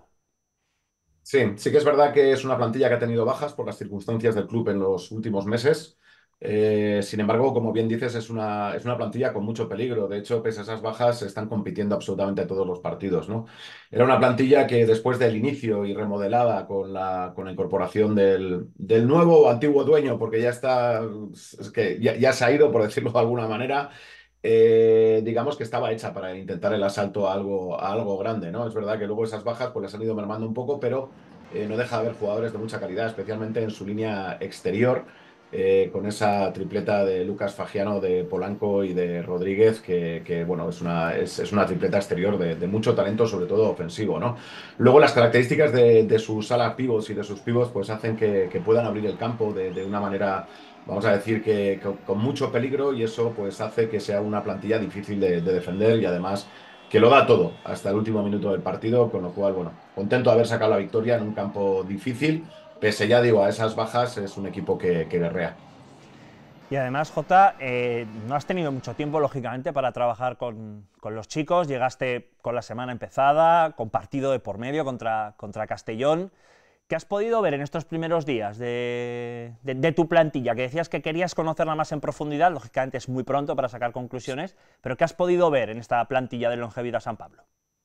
Sí que es verdad que es una plantilla que ha tenido bajas por las circunstancias del club en los últimos meses. Sin embargo, como bien dices, es una plantilla con mucho peligro. De hecho, pese a esas bajas, están compitiendo absolutamente todos los partidos, ¿no? Era una plantilla que después del inicio y remodelada con la incorporación del nuevo o antiguo dueño, porque ya está, es que ya se ha ido, por decirlo de alguna manera, digamos que estaba hecha para intentar el asalto a algo grande, ¿no? Es verdad que luego esas bajas pues les han ido mermando un poco, pero no deja de haber jugadores de mucha calidad, especialmente en su línea exterior. Con esa tripleta de Lucas Fagiano, de Polanco y de Rodríguez, que bueno, es una tripleta exterior de mucho talento, sobre todo ofensivo, ¿no? Luego las características de sus alas pivots y de sus pivots pues hacen que puedan abrir el campo de una manera, vamos a decir, que con mucho peligro, y eso pues hace que sea una plantilla difícil de defender y además que lo da todo hasta el último minuto del partido, con lo cual, bueno, contento de haber sacado la victoria en un campo difícil. Pese, ya digo, a esas bajas, es un equipo que guerrea. Y además, Jota, no has tenido mucho tiempo, lógicamente, para trabajar con los chicos. Llegaste con la semana empezada, con partido de por medio contra Castellón. ¿Qué has podido ver en estos primeros días de tu plantilla? Que decías que querías conocerla más en profundidad, lógicamente es muy pronto para sacar conclusiones, pero ¿qué has podido ver en esta plantilla del Longevida San Pablo?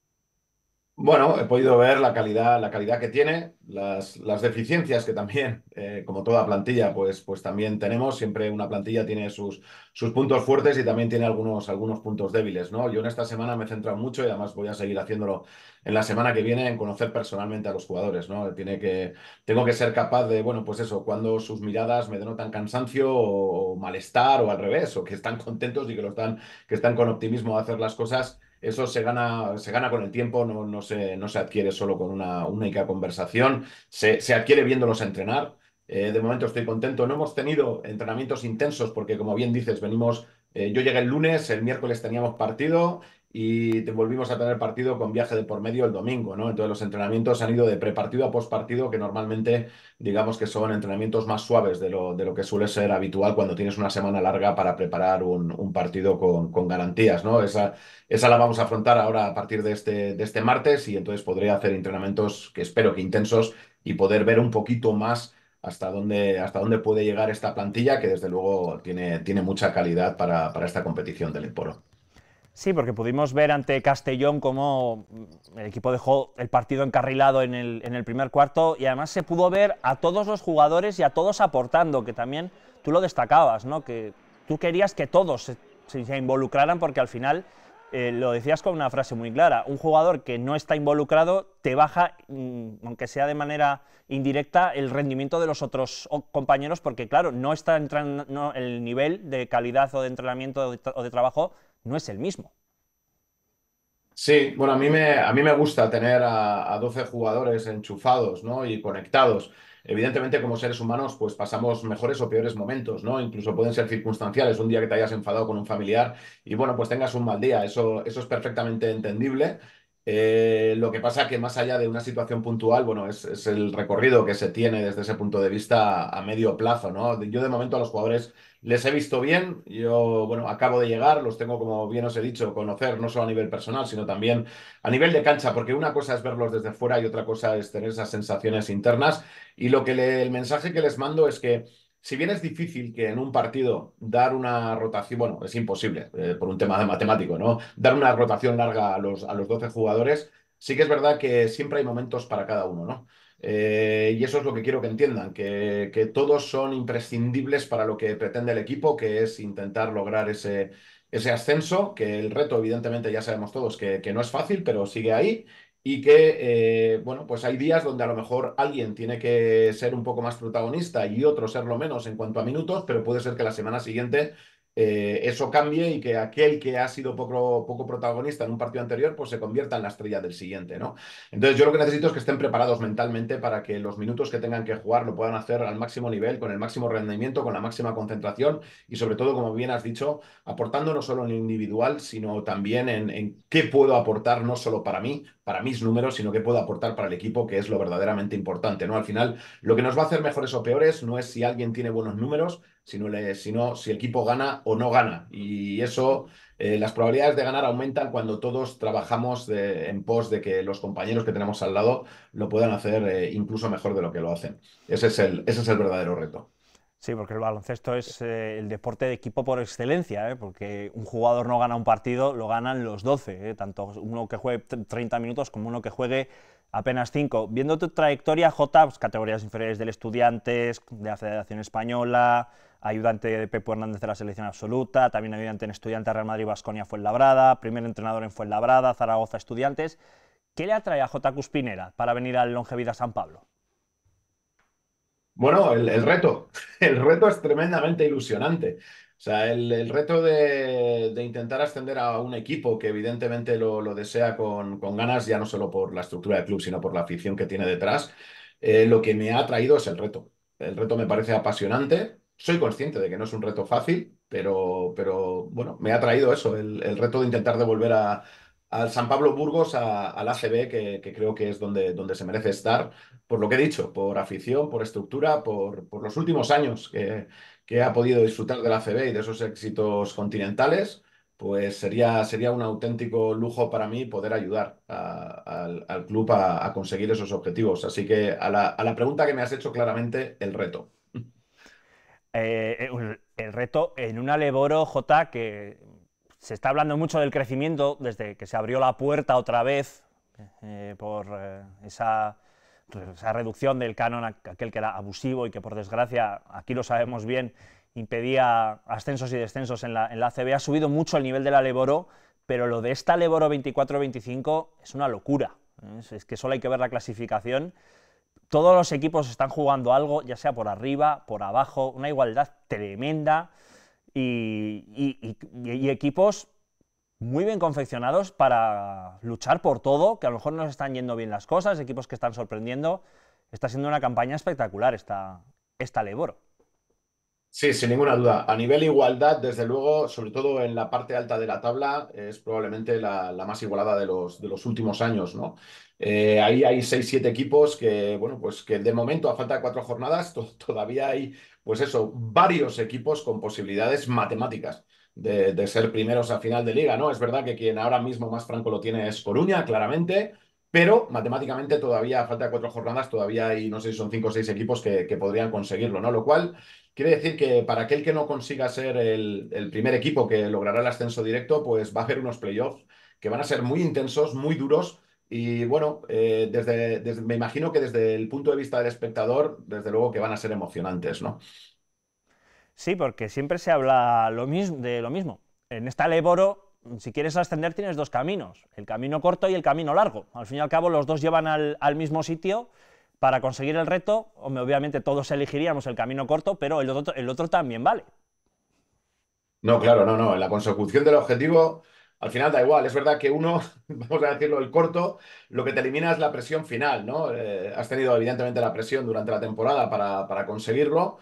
Bueno, he podido ver la calidad que tiene, las deficiencias que también, como toda plantilla, pues también tenemos. Siempre una plantilla tiene sus puntos fuertes y también tiene algunos puntos débiles, ¿no? Yo en esta semana me he centrado mucho, y además voy a seguir haciéndolo en la semana que viene, en conocer personalmente a los jugadores, ¿no? Tengo que ser capaz de, bueno, pues eso, cuando sus miradas me denotan cansancio o malestar, o al revés, o que están contentos y que están con optimismo a hacer las cosas. Eso se gana con el tiempo, no se adquiere solo con una única conversación, se adquiere viéndolos entrenar. De momento estoy contento. No hemos tenido entrenamientos intensos porque, como bien dices, yo llegué el lunes, el miércoles teníamos partido y volvimos a tener partido con viaje de por medio el domingo, ¿no? Entonces los entrenamientos han ido de prepartido a postpartido, que normalmente digamos que son entrenamientos más suaves de lo que suele ser habitual cuando tienes una semana larga para preparar un partido con garantías, ¿no? Esa la vamos a afrontar ahora a partir de este martes, y entonces podré hacer entrenamientos que espero que intensos y poder ver un poquito más hasta dónde puede llegar esta plantilla, que desde luego tiene mucha calidad para esta competición del Emporo. Sí, porque pudimos ver ante Castellón cómo el equipo dejó el partido encarrilado en el primer cuarto, y además se pudo ver a todos los jugadores y a todos aportando, que también tú lo destacabas, ¿no? Que tú querías que todos se involucraran, porque al final, lo decías con una frase muy clara, un jugador que no está involucrado te baja, aunque sea de manera indirecta, el rendimiento de los otros compañeros, porque claro, no está entrando, el nivel de calidad o de entrenamiento o de trabajo no es el mismo. Sí, bueno, a mí me gusta tener a 12 jugadores enchufados, ¿no? Y conectados. Evidentemente, como seres humanos, pues pasamos mejores o peores momentos, ¿no? Incluso pueden ser circunstanciales, un día que te hayas enfadado con un familiar y, bueno, pues tengas un mal día. Eso es perfectamente entendible. Lo que pasa que más allá de una situación puntual, bueno, es el recorrido que se tiene desde ese punto de vista a medio plazo, ¿no? Yo de momento a los jugadores les he visto bien, yo, bueno, acabo de llegar, los tengo, como bien os he dicho, conocer no solo a nivel personal, sino también a nivel de cancha, porque una cosa es verlos desde fuera y otra cosa es tener esas sensaciones internas. Y el mensaje que les mando es que si bien es difícil que en un partido dar una rotación, bueno, es imposible por un tema de matemático, ¿no? Dar una rotación larga a los 12 jugadores, sí que es verdad que siempre hay momentos para cada uno, ¿no? Y eso es lo que quiero que entiendan, que todos son imprescindibles para lo que pretende el equipo, que es intentar lograr ese ascenso, que el reto, evidentemente, ya sabemos todos que no es fácil, pero sigue ahí y que, bueno, pues hay días donde a lo mejor alguien tiene que ser un poco más protagonista y otro serlo menos en cuanto a minutos, pero puede ser que la semana siguiente eso cambie y que aquel que ha sido poco protagonista en un partido anterior, pues se convierta en la estrella del siguiente, ¿no? Entonces yo lo que necesito es que estén preparados mentalmente para que los minutos que tengan que jugar lo puedan hacer al máximo nivel, con el máximo rendimiento, con la máxima concentración y sobre todo, como bien has dicho, aportando no solo en lo individual, sino también en qué puedo aportar no solo para mis números, sino qué puedo aportar para el equipo, que es lo verdaderamente importante, ¿no? Al final, lo que nos va a hacer mejores o peores no es si alguien tiene buenos números, sino si el equipo gana o no gana. Y eso, las probabilidades de ganar aumentan cuando todos trabajamos en pos de que los compañeros que tenemos al lado lo puedan hacer incluso mejor de lo que lo hacen. Ese es el verdadero reto. Sí, porque el baloncesto es el deporte de equipo por excelencia, porque un jugador no gana un partido, lo ganan los 12, tanto uno que juegue 30 minutos como uno que juegue apenas 5. Viendo tu trayectoria, Jota, pues, categorías inferiores del Estudiantes, de la Federación Española, ayudante de Pepo Hernández de la selección absoluta, también ayudante en Estudiantes, Real Madrid, Baskonia, Fuenlabrada, primer entrenador en Fuenlabrada, Zaragoza, Estudiantes. ¿Qué le atrae a Jota Cuspinera para venir al Longevida San Pablo? Bueno, el reto. El reto es tremendamente ilusionante. O sea, el reto de intentar ascender a un equipo que evidentemente lo desea con ganas, ya no solo por la estructura del club, sino por la afición que tiene detrás, lo que me ha traído es el reto. El reto me parece apasionante. Soy consciente de que no es un reto fácil, pero bueno, me ha traído eso, el reto de intentar devolver al San Pablo Burgos al ACB, que creo que es donde se merece estar por lo que he dicho, por afición, por estructura, por los últimos años que ha podido disfrutar del ACB y de esos éxitos continentales, pues sería un auténtico lujo para mí poder ayudar al club a conseguir esos objetivos. Así que a la pregunta que me has hecho, claramente, el reto. El reto en una Leboro, J, que se está hablando mucho del crecimiento desde que se abrió la puerta otra vez por esa reducción del canon, aquel que era abusivo y que por desgracia, aquí lo sabemos bien, impedía ascensos y descensos en la ACB. Ha subido mucho el nivel de la Leboro, pero lo de esta Leboro 24-25 es una locura. Es que solo hay que ver la clasificación. Todos los equipos están jugando algo, ya sea por arriba, por abajo, una igualdad tremenda y equipos muy bien confeccionados para luchar por todo, que a lo mejor no se están yendo bien las cosas, equipos que están sorprendiendo. Está siendo una campaña espectacular esta Leboro. Sí, sin ninguna duda. A nivel igualdad, desde luego, sobre todo en la parte alta de la tabla, es probablemente la más igualada de los últimos años, ¿no? Ahí hay 6, 7 equipos que, bueno, pues que de momento, a falta de 4 jornadas, todavía hay, pues eso, varios equipos con posibilidades matemáticas de ser primeros a final de liga, ¿no? Es verdad que quien ahora mismo más franco lo tiene es Coruña, claramente, pero matemáticamente todavía, a falta de 4 jornadas, todavía hay, no sé si son 5 o 6 equipos que podrían conseguirlo, ¿no? Lo cual quiere decir que para aquel que no consiga ser el primer equipo que logrará el ascenso directo, pues va a haber unos playoffs que van a ser muy intensos, muy duros. Y bueno, me imagino que desde el punto de vista del espectador, desde luego que van a ser emocionantes, ¿no? Sí, porque siempre se habla de lo mismo. En esta Leboro, si quieres ascender, tienes dos caminos, el camino corto y el camino largo. Al fin y al cabo, los dos llevan al mismo sitio. Para conseguir el reto, obviamente todos elegiríamos el camino corto, pero el otro también vale. No, claro, no. En la consecución del objetivo, al final da igual. Es verdad que uno, vamos a decirlo, el corto, lo que te elimina es la presión final, ¿no? Has tenido evidentemente la presión durante la temporada para conseguirlo,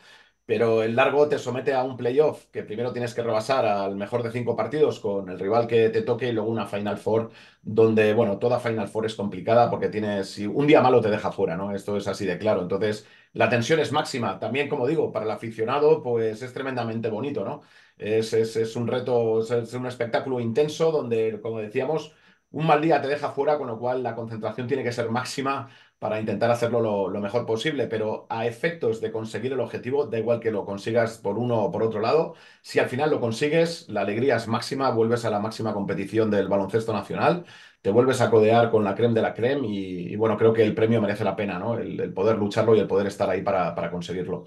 pero el largo te somete a un playoff que primero tienes que rebasar al mejor de 5 partidos con el rival que te toque y luego una Final Four donde, bueno, toda Final Four es complicada porque tienes, si un día malo te deja fuera, ¿no? Esto es así de claro. Entonces, la tensión es máxima. También, como digo, para el aficionado, pues es tremendamente bonito, ¿no? Es un reto, es un espectáculo intenso donde, como decíamos, un mal día te deja fuera, con lo cual la concentración tiene que ser máxima para intentar hacerlo lo mejor posible, pero a efectos de conseguir el objetivo, da igual que lo consigas por uno o por otro lado, si al final lo consigues, la alegría es máxima, vuelves a la máxima competición del baloncesto nacional, te vuelves a codear con la creme de la creme y bueno, creo que el premio merece la pena, ¿no? El poder lucharlo y el poder estar ahí para conseguirlo.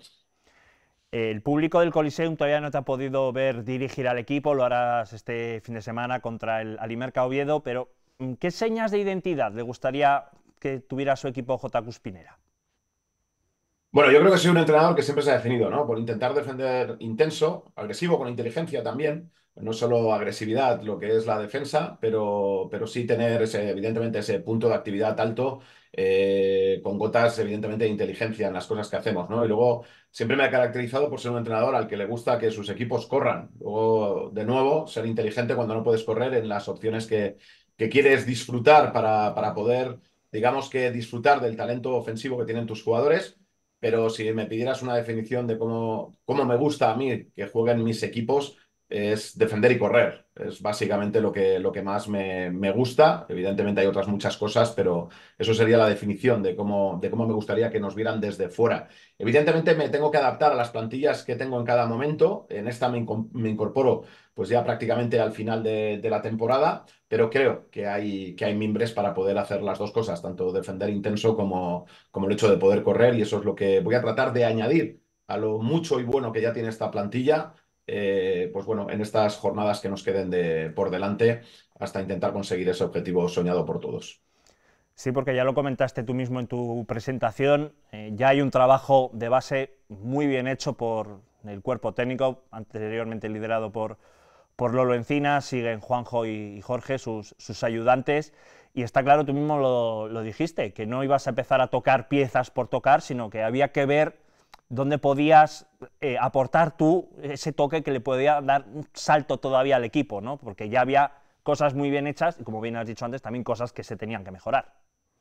El público del Coliseum todavía no te ha podido ver dirigir al equipo, lo harás este fin de semana contra el Alimerca Oviedo, pero ¿qué señas de identidad le gustaría que tuviera su equipo J. Cuspinera? Bueno, yo creo que soy un entrenador que siempre se ha definido, ¿no? Por intentar defender intenso, agresivo, con inteligencia también. No solo agresividad, lo que es la defensa, pero sí tener ese, evidentemente ese punto de actividad alto, con gotas, evidentemente, de inteligencia en las cosas que hacemos, ¿no? Y luego siempre me ha caracterizado por ser un entrenador al que le gusta que sus equipos corran. Luego, de nuevo, ser inteligente cuando no puedes correr en las opciones que quieres disfrutar para poder, digamos que disfrutar del talento ofensivo que tienen tus jugadores, pero si me pidieras una definición de cómo me gusta a mí que jueguen mis equipos, es defender y correr. Es básicamente lo que más me gusta. Evidentemente hay otras muchas cosas, pero eso sería la definición de cómo me gustaría que nos vieran desde fuera. Evidentemente me tengo que adaptar a las plantillas que tengo en cada momento. En esta me incorporo pues ya prácticamente al final de la temporada, pero creo que hay mimbres para poder hacer las dos cosas, tanto defender intenso como el hecho de poder correr, y eso es lo que voy a tratar de añadir a lo mucho y bueno que ya tiene esta plantilla, pues bueno, en estas jornadas que nos queden por delante, hasta intentar conseguir ese objetivo soñado por todos. Sí, porque ya lo comentaste tú mismo en tu presentación, ya hay un trabajo de base muy bien hecho por el cuerpo técnico, anteriormente liderado por Lolo Encinas, siguen Juanjo y Jorge, sus ayudantes, y está claro, tú mismo lo dijiste, que no ibas a empezar a tocar piezas por tocar, sino que había que ver dónde podías aportar tú ese toque que le podía dar un salto todavía al equipo, ¿no? Porque ya había cosas muy bien hechas y, como bien has dicho antes, también cosas que se tenían que mejorar.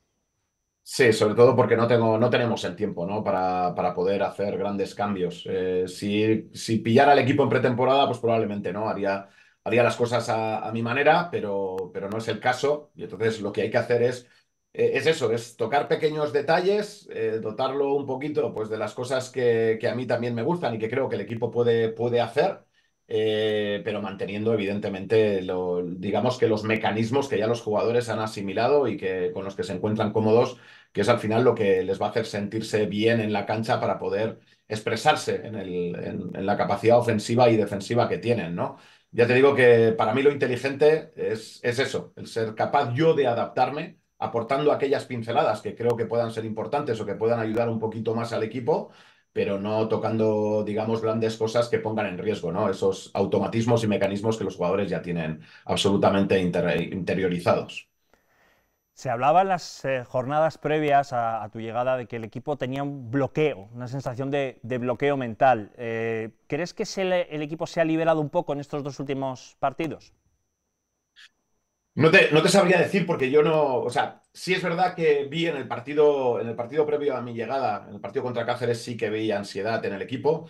Sí, sobre todo porque no tenemos el tiempo, ¿no? para poder hacer grandes cambios. Si pillara el equipo en pretemporada, pues probablemente no, haría las cosas a mi manera, pero no es el caso. Y entonces lo que hay que hacer es eso, es tocar pequeños detalles, dotarlo un poquito pues, de las cosas que a mí también me gustan y que creo que el equipo puede hacer. Pero manteniendo evidentemente digamos que los mecanismos que ya los jugadores han asimilado y con los que se encuentran cómodos, que es al final lo que les va a hacer sentirse bien en la cancha para poder expresarse en la capacidad ofensiva y defensiva que tienen, ¿no? Ya te digo que para mí lo inteligente es eso, el ser capaz yo de adaptarme, aportando aquellas pinceladas que creo que puedan ser importantes o que puedan ayudar un poquito más al equipo, pero no tocando, digamos, grandes cosas que pongan en riesgo, ¿no? Esos automatismos y mecanismos que los jugadores ya tienen absolutamente interiorizados. Se hablaba en las jornadas previas a tu llegada de que el equipo tenía un bloqueo, una sensación de bloqueo mental. ¿Crees que el equipo se ha liberado un poco en estos dos últimos partidos? No te sabría decir porque yo no, o sea, sí es verdad que vi en el partido previo a mi llegada, en el partido contra Cáceres sí que vi ansiedad en el equipo,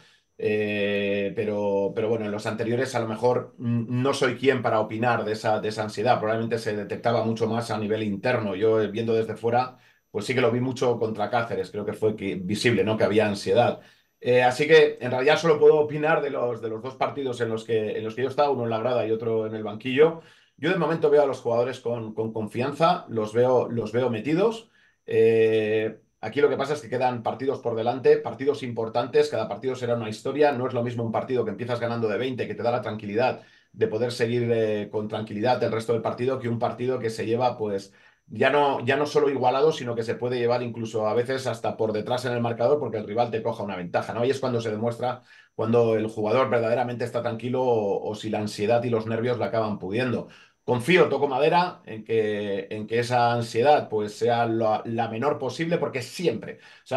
pero bueno, en los anteriores a lo mejor no soy quien para opinar de esa ansiedad, probablemente se detectaba mucho más a nivel interno. Yo viendo desde fuera, pues sí que lo vi mucho contra Cáceres, creo que fue visible, ¿no? Que había ansiedad. Así que en realidad solo puedo opinar de los dos partidos en los que yo estaba, uno en la grada y otro en el banquillo. Yo de momento veo a los jugadores con confianza, los veo metidos. Aquí lo que pasa es que quedan partidos por delante, partidos importantes, cada partido será una historia. No es lo mismo un partido que empiezas ganando de 20, que te da la tranquilidad de poder seguir con tranquilidad el resto del partido, que un partido que se lleva pues ya no solo igualado, sino que se puede llevar incluso a veces hasta por detrás en el marcador porque el rival te coja una ventaja, ¿no? Y es cuando se demuestra cuando el jugador verdaderamente está tranquilo o si la ansiedad y los nervios la acaban pudiendo. Confío, toco madera, en que esa ansiedad pues sea la menor posible, porque siempre, o sea,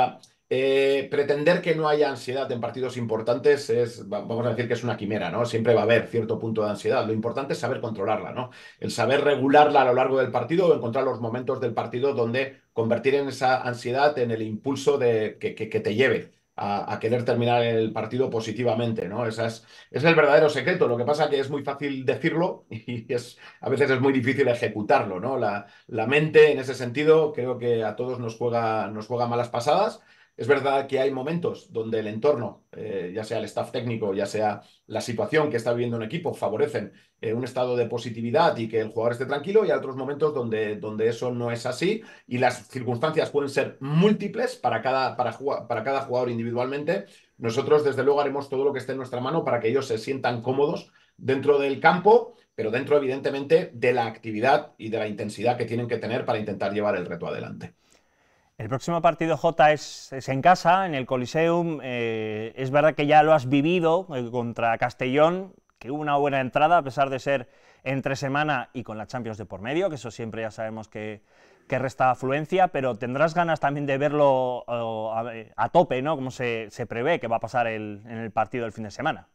Pretender que no haya ansiedad en partidos importantes vamos a decir que es una quimera, ¿no? Siempre va a haber cierto punto de ansiedad. Lo importante es saber controlarla, ¿no? El saber regularla a lo largo del partido o encontrar los momentos del partido donde convertir en esa ansiedad en el impulso que te lleve a querer terminar el partido positivamente, ¿no? Es el verdadero secreto. Lo que pasa que es muy fácil decirlo y a veces es muy difícil ejecutarlo, ¿no? La mente, en ese sentido, creo que a todos nos juega malas pasadas. Es verdad que hay momentos donde el entorno, ya sea el staff técnico, ya sea la situación que está viviendo un equipo, favorecen un estado de positividad y que el jugador esté tranquilo, y hay otros momentos donde eso no es así y las circunstancias pueden ser múltiples para cada jugador individualmente. Nosotros, desde luego, haremos todo lo que esté en nuestra mano para que ellos se sientan cómodos dentro del campo, pero dentro, evidentemente, de la actividad y de la intensidad que tienen que tener para intentar llevar el reto adelante. El próximo partido, Jota, es en casa, en el Coliseum. Es verdad que ya lo has vivido contra Castellón, que hubo una buena entrada, a pesar de ser entre semana y con la Champions de por medio, que eso siempre ya sabemos que resta afluencia, pero tendrás ganas también de verlo a tope, ¿no? Como se prevé que va a pasar en el partido del fin de semana.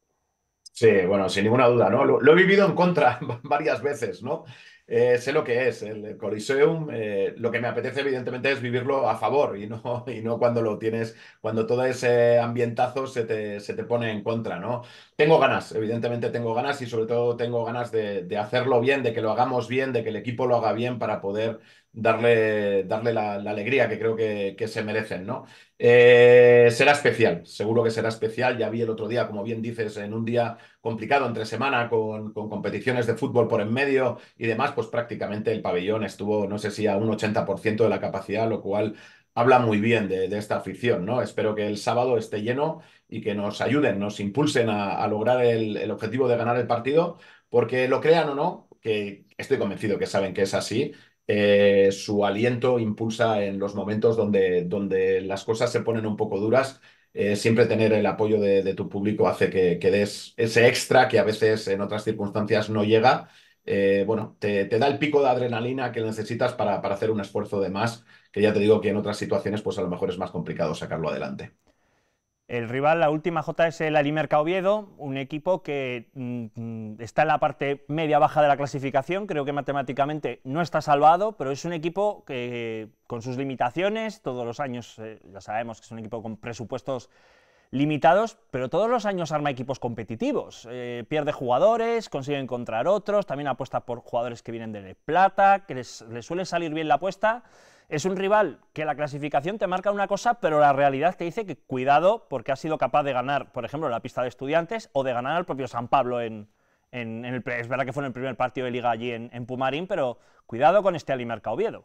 Sí, bueno, sin ninguna duda, ¿no? Lo he vivido en contra varias veces, ¿no? Sé lo que es el Coliseum. Lo que me apetece, evidentemente, es vivirlo a favor y no cuando lo tienes, cuando todo ese ambientazo se te pone en contra, ¿no? Tengo ganas, evidentemente tengo ganas y sobre todo tengo ganas de hacerlo bien, de que lo hagamos bien, de que el equipo lo haga bien para poder darle la alegría que creo que se merecen, ¿no? Será especial, seguro que será especial. Ya vi el otro día, como bien dices, en un día complicado entre semana con competiciones de fútbol por en medio y demás, pues prácticamente el pabellón estuvo, no sé si a un 80% de la capacidad, lo cual habla muy bien de esta afición, ¿no? Espero que el sábado esté lleno y que nos ayuden, nos impulsen a lograr el objetivo de ganar el partido, porque lo crean o no, que estoy convencido que saben que es así. Su aliento impulsa en los momentos donde las cosas se ponen un poco duras. Siempre tener el apoyo de tu público hace que des ese extra que a veces en otras circunstancias no llega. Bueno, te da el pico de adrenalina que necesitas para hacer un esfuerzo de más, que ya te digo que en otras situaciones pues a lo mejor es más complicado sacarlo adelante. El rival, la última, J, es el Alimerca Oviedo, un equipo que está en la parte media-baja de la clasificación. Creo que matemáticamente no está salvado, pero es un equipo que, con sus limitaciones, todos los años, ya sabemos que es un equipo con presupuestos limitados, pero todos los años arma equipos competitivos. Pierde jugadores, consigue encontrar otros, también apuesta por jugadores que vienen de plata, que les suele salir bien la apuesta. Es un rival que la clasificación te marca una cosa, pero la realidad te dice que cuidado, porque ha sido capaz de ganar, por ejemplo, la pista de Estudiantes o de ganar al propio San Pablo es verdad que fue en el primer partido de Liga allí en Pumarín, pero cuidado con este Alimerca Oviedo.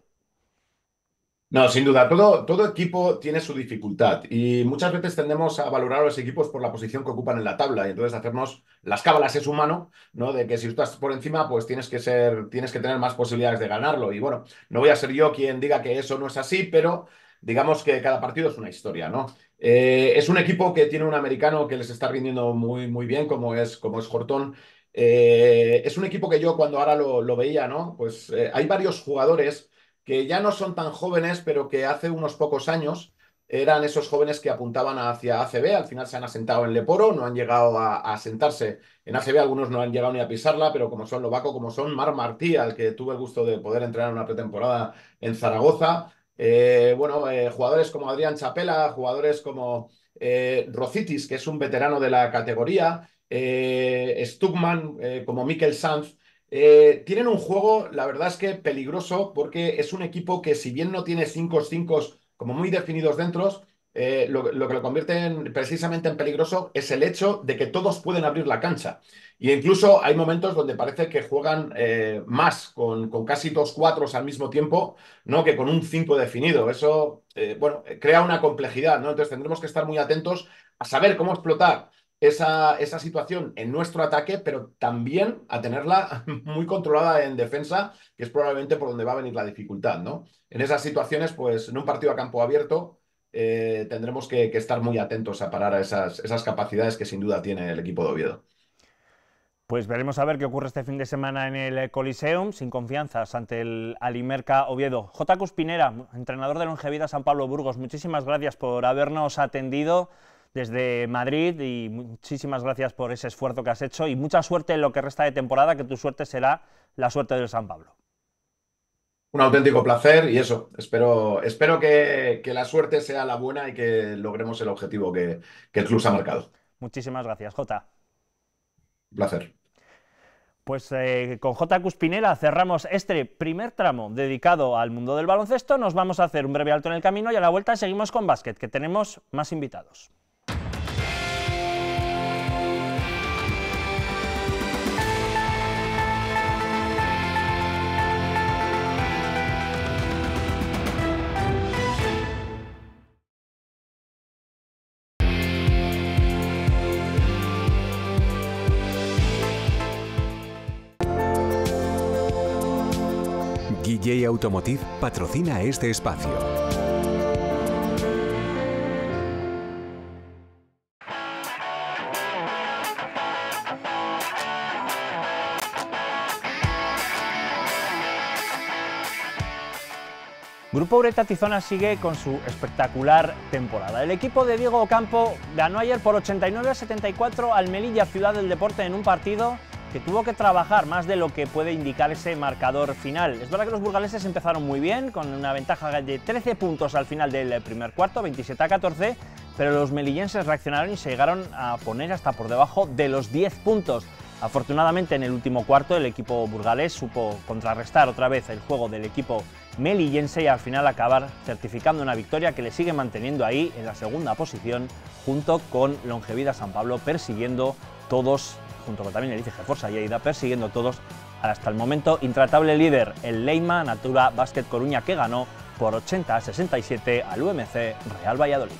No, sin duda, todo equipo tiene su dificultad y muchas veces tendemos a valorar a los equipos por la posición que ocupan en la tabla y entonces hacernos las cábalas es humano, ¿no? De que si estás por encima, pues tienes que tener más posibilidades de ganarlo. Y bueno, no voy a ser yo quien diga que eso no es así, pero digamos que cada partido es una historia, ¿no? Es un equipo que tiene un americano que les está rindiendo muy, muy bien, como es Horton. Es un equipo que yo cuando ahora lo veía, ¿no? Pues hay varios jugadores que ya no son tan jóvenes, pero que hace unos pocos años eran esos jóvenes que apuntaban hacia ACB, al final se han asentado en Leporo, no han llegado a asentarse en ACB, algunos no han llegado ni a pisarla, pero como son Lobaco, como son Marc Martí, al que tuve el gusto de poder entrenar en una pretemporada en Zaragoza, jugadores como Adrián Chapela, jugadores como Rocitis, que es un veterano de la categoría, Stugman, como Mikel Sanz. Tienen un juego, la verdad es que peligroso, porque es un equipo que, si bien no tiene 5 como muy definidos dentro, lo que lo convierte precisamente en peligroso es el hecho de que todos pueden abrir la cancha. Y incluso hay momentos donde parece que juegan más con casi 2 4 al mismo tiempo, ¿no? Que con un 5 definido. Eso, crea una complejidad, ¿no? Entonces tendremos que estar muy atentos a saber cómo explotar esa situación en nuestro ataque, pero también a tenerla muy controlada en defensa, que es probablemente por donde va a venir la dificultad, ¿no? En esas situaciones, pues en un partido a campo abierto, tendremos que estar muy atentos a parar a esas capacidades que sin duda tiene el equipo de Oviedo. Pues veremos a ver qué ocurre este fin de semana en el Coliseum, sin confianzas ante el Alimerca Oviedo. J. Cuspinera, entrenador de Longevidad San Pablo Burgos, muchísimas gracias por habernos atendido desde Madrid y muchísimas gracias por ese esfuerzo que has hecho y mucha suerte en lo que resta de temporada, que tu suerte será la suerte del San Pablo. Un auténtico placer y eso, espero que la suerte sea la buena y que logremos el objetivo que el club se ha marcado. Muchísimas gracias, Jota. Un placer. Pues con J. Cuspinera cerramos este primer tramo dedicado al mundo del baloncesto. Nos vamos a hacer un breve alto en el camino y a la vuelta seguimos con básquet, que tenemos más invitados. Guilley Automotive patrocina este espacio. Grupo Ureta Tizona sigue con su espectacular temporada. El equipo de Diego Ocampo ganó ayer por 89-74 al Melilla Ciudad del Deporte en un partido que tuvo que trabajar más de lo que puede indicar ese marcador final. Es verdad que los burgaleses empezaron muy bien, con una ventaja de 13 puntos al final del primer cuarto, 27-14, pero los melillenses reaccionaron y se llegaron a poner hasta por debajo de los 10 puntos. Afortunadamente en el último cuarto el equipo burgalés supo contrarrestar otra vez el juego del equipo melillense y al final acabar certificando una victoria que le sigue manteniendo ahí en la segunda posición junto con Longevidad San Pablo, persiguiendo todos, junto con también el ICG Forza Lleida, persiguiendo todos hasta el momento intratable líder, el Leima Natura Básquet Coruña, que ganó por 80-67 al UMC Real Valladolid.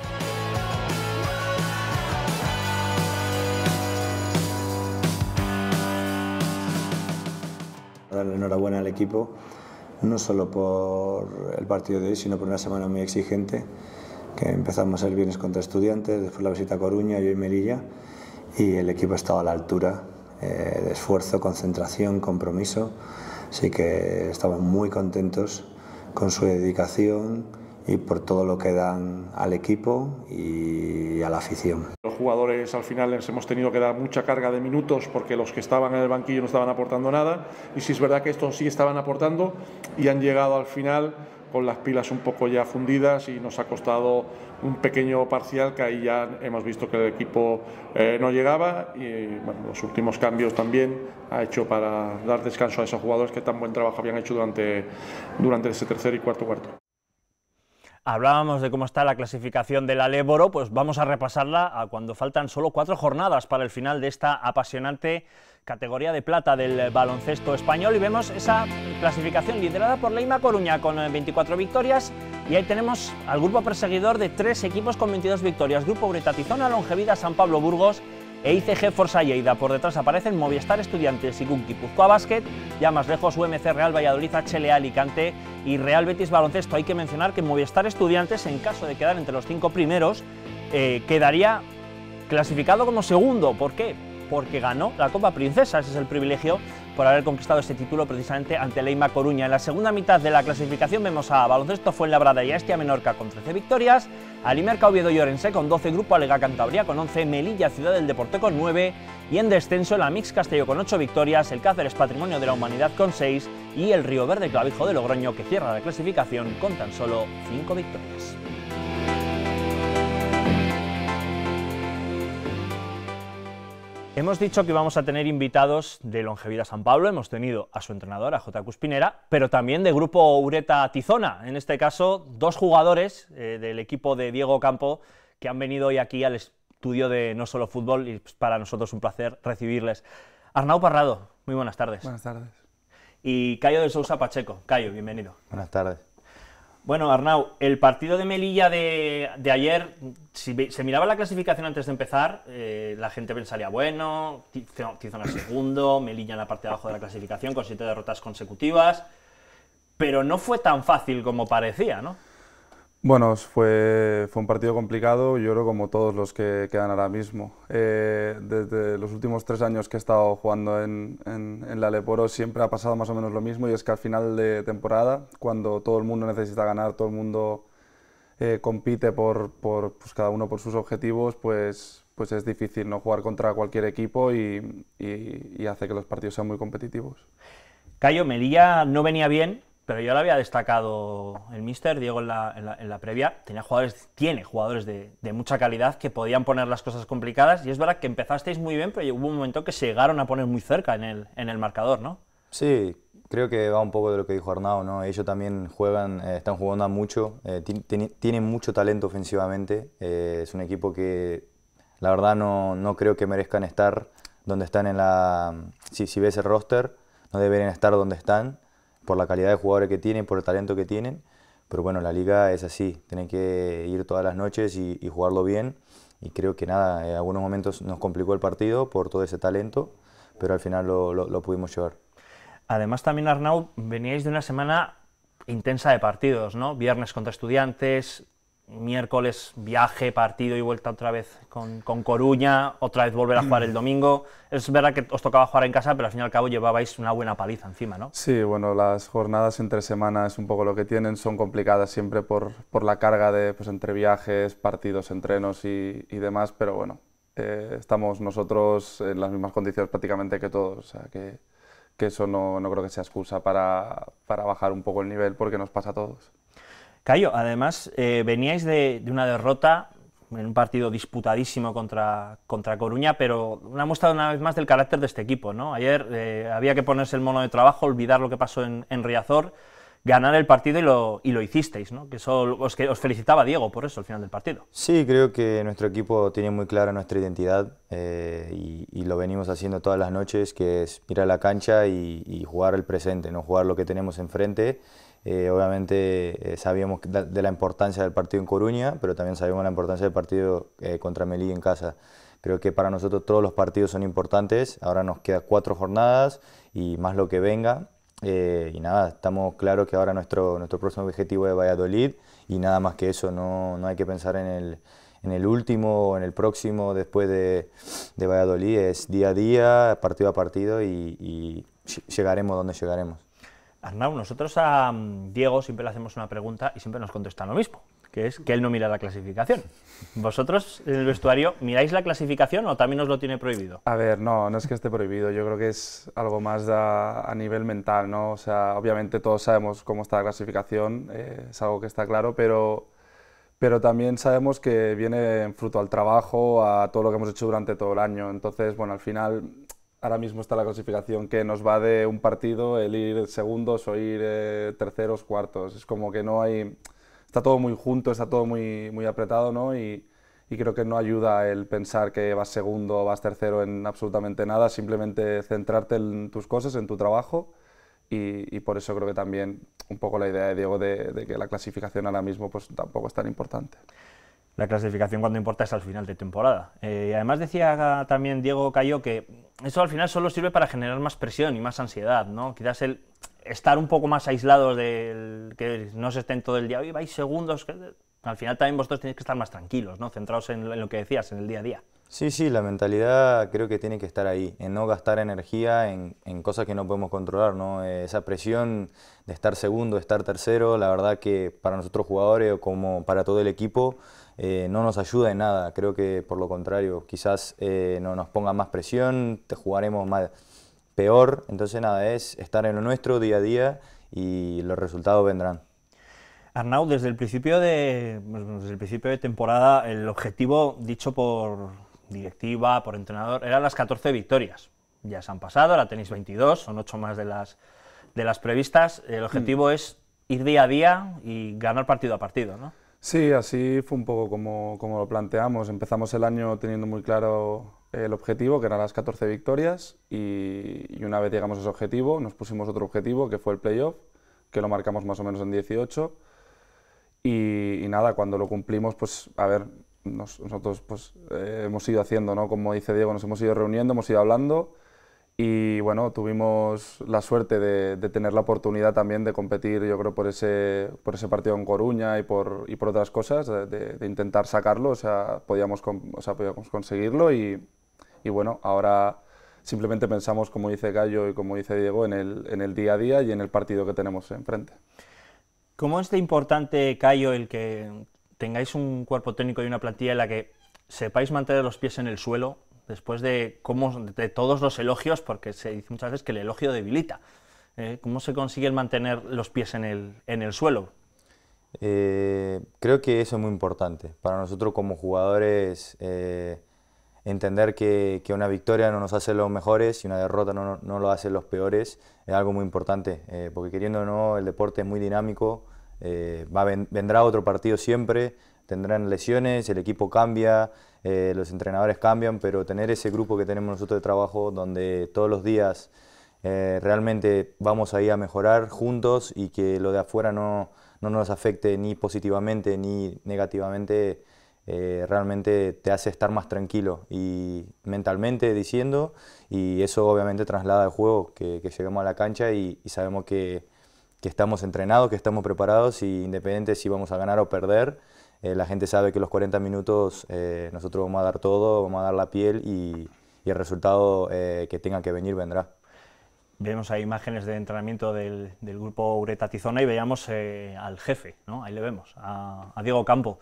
Darle enhorabuena al equipo, no solo por el partido de hoy, sino por una semana muy exigente, que empezamos el viernes contra Estudiantes, después la visita a Coruña y hoy Melilla, y el equipo ha estado a la altura de esfuerzo, concentración, compromiso, así que estamos muy contentos con su dedicación y por todo lo que dan al equipo y a la afición. Los jugadores al final les hemos tenido que dar mucha carga de minutos porque los que estaban en el banquillo no estaban aportando nada, y sí es verdad que estos sí estaban aportando y han llegado al final con las pilas un poco ya fundidas y nos ha costado un pequeño parcial que ahí ya hemos visto que el equipo no llegaba y bueno, los últimos cambios también ha hecho para dar descanso a esos jugadores que tan buen trabajo habían hecho durante ese tercer y cuarto cuarto. Hablábamos de cómo está la clasificación del Aléboro, pues vamos a repasarla a cuando faltan solo 4 jornadas para el final de esta apasionante categoría de plata del baloncesto español y vemos esa clasificación liderada por Leima Coruña con 24 victorias y ahí tenemos al grupo perseguidor de 3 equipos con 22 victorias, Grupo Ureta Tizona, Longevidad San Pablo Burgos e ICG Forza Lleida. Por detrás aparecen Movistar Estudiantes y Guipúzcoa Basket, ya más lejos UMC Real Valladolid, HLA Alicante y Real Betis Baloncesto. Hay que mencionar que Movistar Estudiantes, en caso de quedar entre los 5 primeros, quedaría clasificado como segundo. ¿Por qué? Porque ganó la Copa Princesa, ese es el privilegio por haber conquistado este título precisamente ante Leima Coruña. En la segunda mitad de la clasificación vemos a Baloncesto Fuenlabrada y a Estia Menorca con 13 victorias, Alimerca Oviedo y Orense con 12, Grupo Alega Cantabria con 11, Melilla Ciudad del Deporte con 9 y en descenso la Mix Castelló con 8 victorias, el Cáceres Patrimonio de la Humanidad con 6 y el Río Verde Clavijo de Logroño, que cierra la clasificación con tan solo 5 victorias. Hemos dicho que íbamos a tener invitados de Longevidad San Pablo, hemos tenido a su entrenador, a J. Cuspinera, pero también de Grupo Ureta Tizona, en este caso 2 jugadores del equipo de Diego Ocampo que han venido hoy aquí al estudio de No Solo Fútbol y para nosotros un placer recibirles. Arnau Parrado, muy buenas tardes. Buenas tardes. Y Cayo de Sousa Pacheco. Cayo, bienvenido. Buenas tardes. Bueno, Arnau, el partido de Melilla de ayer, si se miraba la clasificación antes de empezar, la gente pensaría, bueno, Tizona segundo, Melilla en la parte de abajo de la clasificación con 7 derrotas consecutivas, pero no fue tan fácil como parecía, ¿no? Bueno, fue un partido complicado, yo creo como todos los que quedan ahora mismo. Desde los últimos 3 años que he estado jugando en la Aleporo siempre ha pasado más o menos lo mismo, y es que al final de temporada, cuando todo el mundo necesita ganar, todo el mundo compite pues cada uno por sus objetivos, pues es difícil no jugar contra cualquier equipo y hace que los partidos sean muy competitivos. Cayo, Melilla no venía bien, pero yo lo había destacado el míster Diego en la previa. Tiene jugadores de mucha calidad que podían poner las cosas complicadas, y es verdad que empezasteis muy bien, pero hubo un momento que se llegaron a poner muy cerca en el marcador, ¿no? Sí, creo que va un poco de lo que dijo Arnau, ¿no? Ellos también están jugando mucho, tienen mucho talento ofensivamente. Es un equipo que la verdad no creo que merezcan estar donde están si ves el roster, no deberían estar donde están, por la calidad de jugadores que tienen, por el talento que tienen, pero bueno, la liga es así, tienen que ir todas las noches y jugarlo bien, y creo que nada, en algunos momentos nos complicó el partido por todo ese talento, pero al final lo pudimos llevar. Además también, Arnau, veníais de una semana intensa de partidos, ¿no? Viernes contra Estudiantes, miércoles viaje, partido y vuelta otra vez con Coruña, otra vez volver a jugar el domingo. Es verdad que os tocaba jugar en casa, pero al fin y al cabo llevabais una buena paliza encima, ¿no? Sí, bueno, las jornadas entre semana es un poco lo que tienen, son complicadas siempre por la carga de entre viajes, partidos, entrenos y demás, pero bueno, estamos nosotros en las mismas condiciones prácticamente que todos, o sea que eso no creo que sea excusa para bajar un poco el nivel, porque nos pasa a todos. Cayo, además veníais de una derrota en un partido disputadísimo contra Coruña, pero una muestra una vez más del carácter de este equipo, ¿no? Ayer había que ponerse el mono de trabajo, olvidar lo que pasó en Riazor, ganar el partido y lo hicisteis, ¿no? Que os felicitaba Diego por eso al final del partido. Sí, creo que nuestro equipo tiene muy clara nuestra identidad y lo venimos haciendo todas las noches, que es ir a la cancha y jugar el presente, no jugar lo que tenemos enfrente. Obviamente sabíamos de la importancia del partido en Coruña, pero también sabíamos la importancia del partido contra Melilla en casa. Creo que para nosotros todos los partidos son importantes, ahora nos quedan 4 jornadas y más lo que venga. Y nada, estamos claros que ahora nuestro próximo objetivo es Valladolid, y nada más que eso, no hay que pensar en el último o en el próximo después de Valladolid, es día a día, partido a partido, y llegaremos donde llegaremos. Arnau, nosotros a Diego siempre le hacemos una pregunta y siempre nos contesta lo mismo, que es que él no mira la clasificación. ¿Vosotros en el vestuario miráis la clasificación o también os lo tiene prohibido? A ver, no es que esté prohibido, yo creo que es algo más a nivel mental, ¿no? O sea, obviamente todos sabemos cómo está la clasificación, es algo que está claro, pero también sabemos que viene en fruto al trabajo, a todo lo que hemos hecho durante todo el año. Entonces, bueno, al final ahora mismo está la clasificación que nos va de un partido, el ir segundos o ir terceros, cuartos. Es como que no hay... Está todo muy junto, está todo muy apretado, ¿no? Y creo que no ayuda el pensar que vas segundo o vas tercero en absolutamente nada, simplemente centrarte en tus cosas, en tu trabajo, y por eso creo que también un poco la idea de Diego de que la clasificación ahora mismo pues tampoco es tan importante. La clasificación cuando importa es al final de temporada. Además decía también Diego Cayo que eso al final solo sirve para generar más presión y más ansiedad, ¿no? Quizás el estar un poco más aislados del que no se estén todo el día, hoy vais segundos, al final también vosotros tenéis que estar más tranquilos, ¿no? Centrados en lo que decías, en el día a día. Sí, la mentalidad creo que tiene que estar ahí, en no gastar energía en cosas que no podemos controlar, ¿no? Esa presión de estar segundo, de estar tercero, la verdad que para nosotros jugadores o como para todo el equipo no nos ayuda en nada. Creo que por lo contrario, quizás no nos ponga más presión, jugaremos peor. Entonces nada, es estar en lo nuestro día a día y los resultados vendrán. Arnau, desde el principio de temporada, el objetivo dicho por directiva, por entrenador, eran las 14 victorias. Ya se han pasado, ahora tenéis 22, son 8 más de las previstas. El objetivo es ir día a día y ganar partido a partido, ¿no? Sí, así fue un poco como lo planteamos. Empezamos el año teniendo muy claro el objetivo, que eran las 14 victorias, y una vez llegamos a ese objetivo, nos pusimos otro objetivo, que fue el playoff, que lo marcamos más o menos en 18, y nada, cuando lo cumplimos, pues a ver, nosotros pues hemos ido haciendo, ¿no? Como dice Diego, nos hemos ido reuniendo, hemos ido hablando, Y bueno, tuvimos la suerte de tener la oportunidad también de competir, yo creo, por ese partido en Coruña y por otras cosas, de intentar sacarlo, o sea, podíamos conseguirlo y bueno, ahora simplemente pensamos, como dice Cayo y como dice Diego, en el día a día y en el partido que tenemos enfrente. ¿Cómo es de importante, Cayo, el que tengáis un cuerpo técnico y una plantilla en la que sepáis mantener los pies en el suelo después de todos los elogios, porque se dice muchas veces que el elogio debilita? ¿Cómo se consigue mantener los pies en el suelo? Creo que eso es muy importante. Para nosotros como jugadores, entender que una victoria no nos hace los mejores y una derrota no lo hace los peores es algo muy importante, porque queriendo o no, el deporte es muy dinámico, vendrá otro partido siempre, tendrán lesiones, el equipo cambia, los entrenadores cambian, pero tener ese grupo que tenemos nosotros de trabajo donde todos los días realmente vamos ahí a mejorar juntos y que lo de afuera no nos afecte ni positivamente ni negativamente, realmente te hace estar más tranquilo y mentalmente diciendo, y eso obviamente traslada al juego, que llegamos a la cancha y sabemos que estamos entrenados, que estamos preparados y independiente si vamos a ganar o perder, la gente sabe que los 40 minutos nosotros vamos a dar todo, vamos a dar la piel y el resultado que tenga que venir vendrá. Vemos ahí imágenes de entrenamiento del grupo Ureta Tizona y veíamos al jefe, ¿no? Ahí le vemos, a Diego Campo.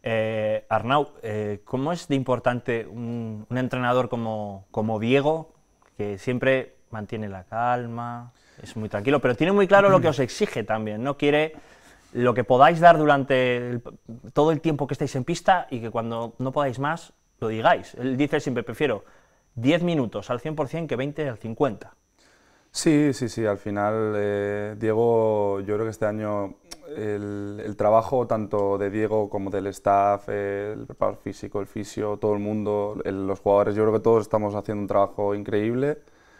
Arnau, ¿cómo es de importante un entrenador como Diego, que siempre mantiene la calma, es muy tranquilo, pero tiene muy claro lo que os exige también, ¿no? Quiere lo que podáis dar durante todo el tiempo que estáis en pista y que cuando no podáis más, lo digáis. Él dice siempre, prefiero 10 minutos al 100% que 20 al 50%. Sí, al final Diego, yo creo que este año el trabajo tanto de Diego como del staff, el preparador físico, el fisio, todo el mundo, los jugadores, yo creo que todos estamos haciendo un trabajo increíble.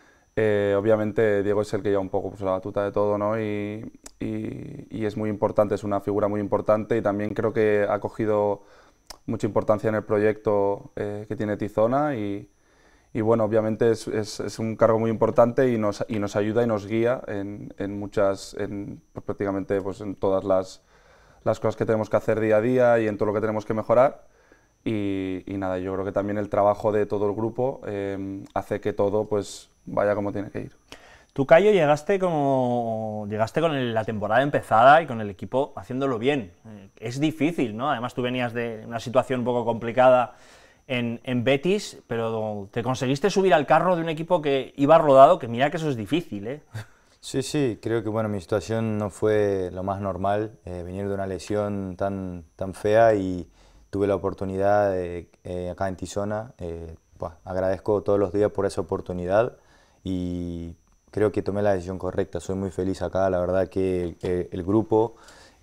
Obviamente Diego es el que lleva un poco pues, la batuta de todo, ¿no? y es muy importante, es una figura muy importante y también creo que ha cogido mucha importancia en el proyecto que tiene Tizona y bueno, obviamente es un cargo muy importante y nos ayuda y nos guía pues, prácticamente pues, en todas las cosas que tenemos que hacer día a día y en todo lo que tenemos que mejorar. Y nada, yo creo que también el trabajo de todo el grupo hace que todo pues, vaya como tiene que ir. Tú, Cayo, llegaste con la temporada empezada y con el equipo haciéndolo bien. Es difícil, ¿no? Además tú venías de una situación un poco complicada en Betis, pero te conseguiste subir al carro de un equipo que iba rodado, que mira que eso es difícil, ¿eh? Sí, creo que bueno, mi situación no fue lo más normal, venir de una lesión tan fea y tuve la oportunidad acá en Tizona, agradezco todos los días por esa oportunidad y creo que tomé la decisión correcta, soy muy feliz acá, la verdad que el grupo,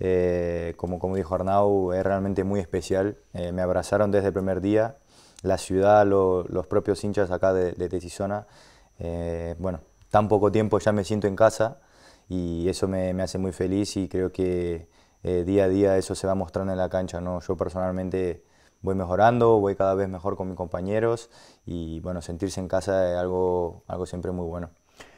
como dijo Arnau, es realmente muy especial, me abrazaron desde el primer día, la ciudad, los propios hinchas acá de Tizona, bueno, tan poco tiempo ya me siento en casa y eso me hace muy feliz y creo que día a día eso se va mostrando en la cancha, ¿no? Yo personalmente voy mejorando, voy cada vez mejor con mis compañeros y bueno, sentirse en casa es algo siempre muy bueno.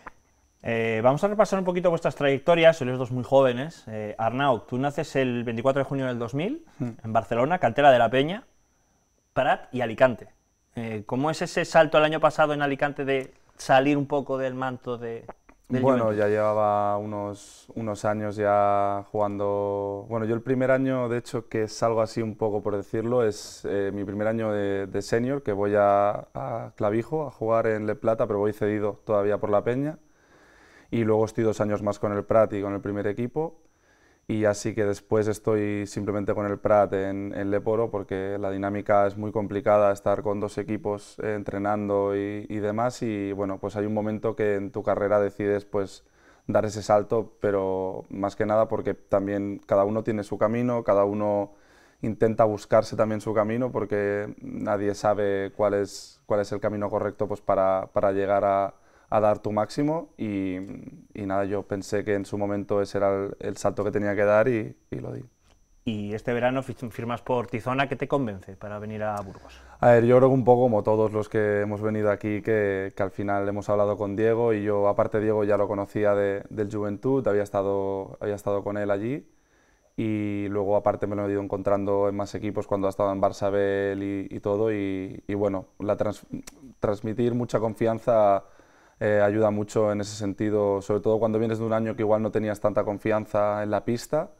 Vamos a repasar un poquito vuestras trayectorias, sois los dos muy jóvenes. Arnau, tú naces el 24 de junio del 2000 en Barcelona, cantera de la Peña, Prat y Alicante. ¿Cómo es ese salto el año pasado en Alicante de salir un poco del manto del Bueno, Juventus? ya llevaba unos años ya jugando. Bueno, yo el primer año, de hecho, que es algo así un poco por decirlo, es mi primer año de senior, que voy a Clavijo a jugar en Le Plata, pero voy cedido todavía por la Peña. Y luego estoy 2 años más con el Prat y con el primer equipo. Y así que después estoy simplemente con el Prat en Leporo, porque la dinámica es muy complicada, estar con 2 equipos entrenando y demás. Y bueno, pues hay un momento que en tu carrera decides pues dar ese salto, pero más que nada porque también cada uno tiene su camino, cada uno intenta buscarse también su camino, porque nadie sabe cuál es el camino correcto pues para llegar a dar tu máximo y nada, yo pensé que en su momento ese era el salto que tenía que dar y lo di. y este verano firmas por Tizona. ¿Qué te convence para venir a Burgos? A ver, yo creo que un poco como todos los que hemos venido aquí, que al final hemos hablado con Diego, y yo, aparte Diego ya lo conocía del Juventud, había estado con él allí, y luego aparte me lo he ido encontrando en más equipos cuando ha estado en Barça B y todo, y bueno, transmitir mucha confianza ayuda mucho en ese sentido, sobre todo cuando vienes de un año que igual no tenías tanta confianza en la pista,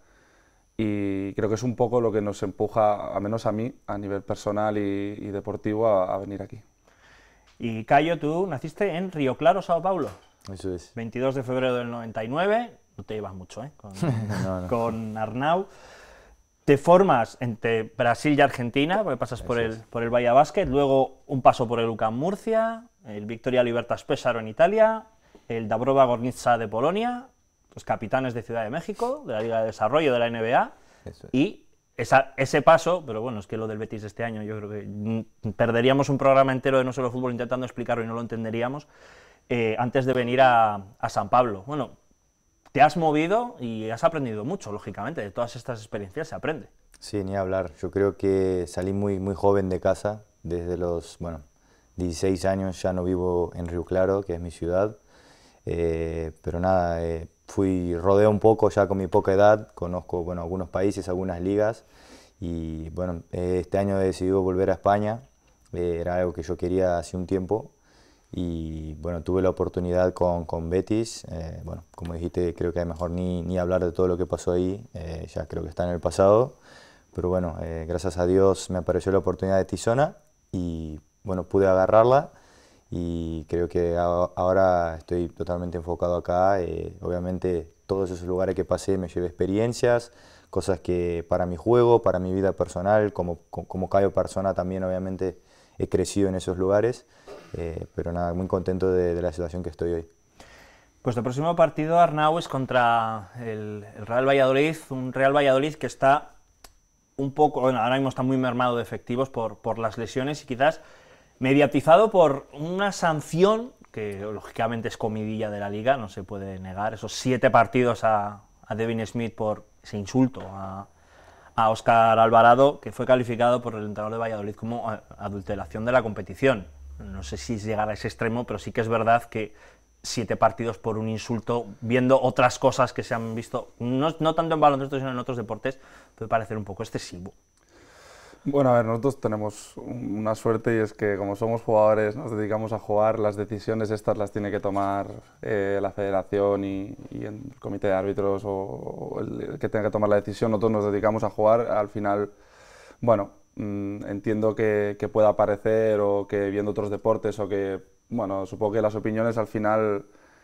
y creo que es un poco lo que nos empuja, a menos a mí, a nivel personal y deportivo, a venir aquí. Y Cayo, tú naciste en Río Claro, Sao Paulo. Eso es. 22 de febrero del 99, no te llevas mucho, No. con Arnau. Te formas entre Brasil y Argentina, porque pasas por el Bahía Basket, luego un paso por el UCAM Murcia, el Victoria Libertas Pesaro en Italia, el Dąbrowa Górnicza de Polonia, los Capitanes de Ciudad de México, de la Liga de Desarrollo de la NBA, y ese paso, pero bueno, es que lo del Betis de este año, yo creo que perderíamos un programa entero de No Solo Fútbol intentando explicarlo y no lo entenderíamos, antes de venir a San Pablo. Bueno, te has movido y has aprendido mucho, lógicamente, de todas estas experiencias se aprende. Sí, ni hablar. Yo creo que salí muy joven de casa, desde los 16 años ya no vivo en Río Claro, que es mi ciudad, pero nada, rodeo un poco ya con mi poca edad, conozco algunos países, algunas ligas, y bueno, este año he decidido volver a España, era algo que yo quería hace un tiempo, y bueno, tuve la oportunidad con Betis, bueno, como dijiste, creo que es mejor ni hablar de todo lo que pasó ahí, ya creo que está en el pasado, pero bueno, gracias a Dios me apareció la oportunidad de Tizona, y bueno, pude agarrarla, y creo que ahora estoy totalmente enfocado acá. Obviamente todos esos lugares que pasé me llevé experiencias, cosas que para mi juego, para mi vida personal, como Cayo persona también obviamente he crecido en esos lugares, pero nada, muy contento de la situación que estoy hoy. Pues el próximo partido, Arnau, es contra el Real Valladolid, un Real Valladolid que está un poco, bueno, ahora mismo está muy mermado de efectivos por las lesiones y quizás mediatizado por una sanción que lógicamente es comidilla de la Liga, no se puede negar, esos 7 partidos a Devin Smith por ese insulto a Óscar Alvarado, que fue calificado por el entrenador de Valladolid como adulteración de la competición. No sé si es llegar a ese extremo, pero sí que es verdad que 7 partidos por un insulto, viendo otras cosas que se han visto, no tanto en baloncesto sino en otros deportes, puede parecer un poco excesivo. Bueno, a ver, nosotros tenemos una suerte, y es que como somos jugadores, nos dedicamos a jugar, las decisiones estas las tiene que tomar la federación y el comité de árbitros o el que tenga que tomar la decisión. Nosotros nos dedicamos a jugar. Al final, bueno, entiendo que pueda parecer, o que viendo otros deportes, o que, bueno, supongo que las opiniones al final,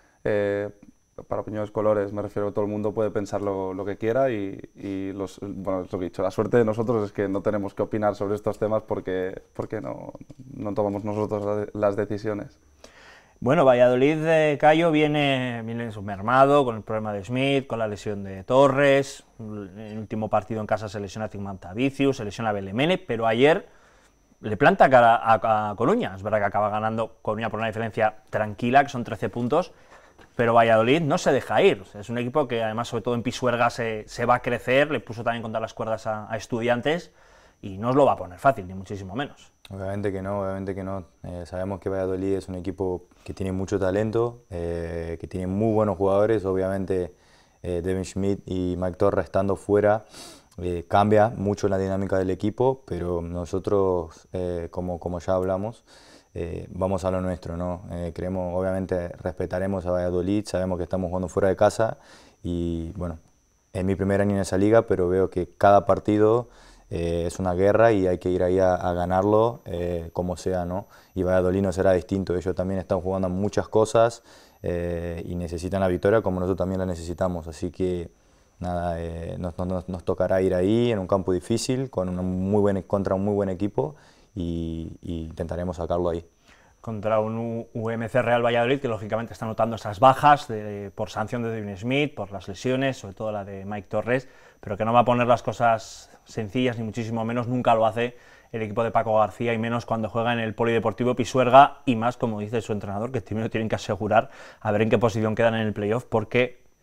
para opiniones colores, me refiero, todo el mundo puede pensar lo que quiera, bueno, es lo que he dicho, la suerte de nosotros es que no tenemos que opinar sobre estos temas porque no tomamos nosotros las decisiones. Bueno, Valladolid, Cayo, viene mermado con el problema de Smith, con la lesión de Torres, el último partido en casa se lesiona Timantabicius, se lesiona Belemene, pero ayer le planta cara a Coruña. Es verdad que acaba ganando Coruña por una diferencia tranquila, que son 13 puntos, pero Valladolid no se deja ir. O sea, es un equipo que además, sobre todo en Pisuerga, se va a crecer, le puso también contra las cuerdas a Estudiantes, y no os lo va a poner fácil, ni muchísimo menos. Obviamente que no, obviamente que no. Sabemos que Valladolid es un equipo que tiene mucho talento, que tiene muy buenos jugadores. Obviamente Devin Smith y Mike Torres estando fuera cambia mucho la dinámica del equipo, pero nosotros, como ya hablamos, vamos a lo nuestro, ¿no? Creemos, obviamente respetaremos a Valladolid, sabemos que estamos jugando fuera de casa, y bueno, es mi primer año en esa liga, pero veo que cada partido es una guerra y hay que ir ahí a ganarlo, como sea, ¿no? Y Valladolid no será distinto, ellos también están jugando muchas cosas y necesitan la victoria como nosotros también la necesitamos, así que nada, nos tocará ir ahí en un campo difícil contra un muy buen equipo, y intentaremos sacarlo ahí. Contra un UMC Real Valladolid que lógicamente está notando esas bajas por sanción de Devin Smith, por las lesiones, sobre todo la de Mike Torres, pero que no va a poner las cosas sencillas, ni muchísimo menos, nunca lo hace el equipo de Paco García, y menos cuando juega en el Polideportivo Pisuerga, y más, como dice su entrenador, que primero tienen que asegurar a ver en qué posición quedan en el playoff, porque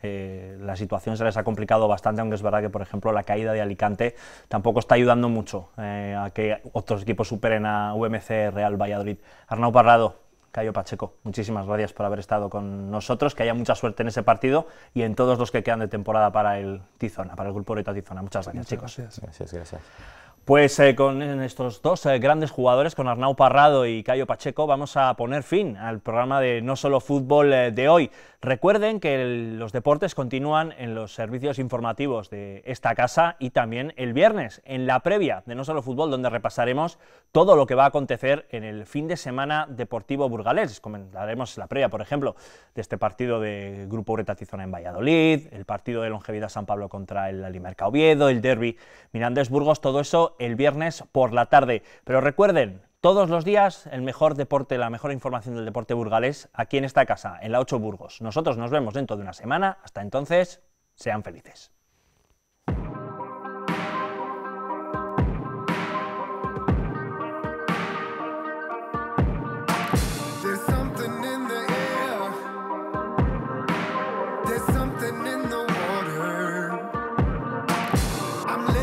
la situación se les ha complicado bastante, aunque es verdad que, por ejemplo, la caída de Alicante tampoco está ayudando mucho a que otros equipos superen a UMC, Real Valladolid. Arnau Parrado, Cayo Pacheco, muchísimas gracias por haber estado con nosotros, que haya mucha suerte en ese partido y en todos los que quedan de temporada para el Tizona, para el Grupo Oreta Tizona. Muchas gracias, chicos. Gracias. Pues con estos dos grandes jugadores, con Arnau Parrado y Cayo Pacheco, vamos a poner fin al programa de No Solo Fútbol de hoy. Recuerden que los deportes continúan en los servicios informativos de esta casa y también el viernes en la previa de No Solo Fútbol, donde repasaremos todo lo que va a acontecer en el fin de semana deportivo burgalés. Comentaremos la previa, por ejemplo, de este partido de Grupo Oreta Tizona en Valladolid, el partido de Longevidad San Pablo contra el Alimerca Oviedo, el derbi Mirandés Burgos, todo eso el viernes por la tarde. Pero recuerden, todos los días el mejor deporte, la mejor información del deporte burgalés aquí en esta casa, en la 8 Burgos. Nosotros nos vemos dentro de una semana. Hasta entonces, sean felices. I'm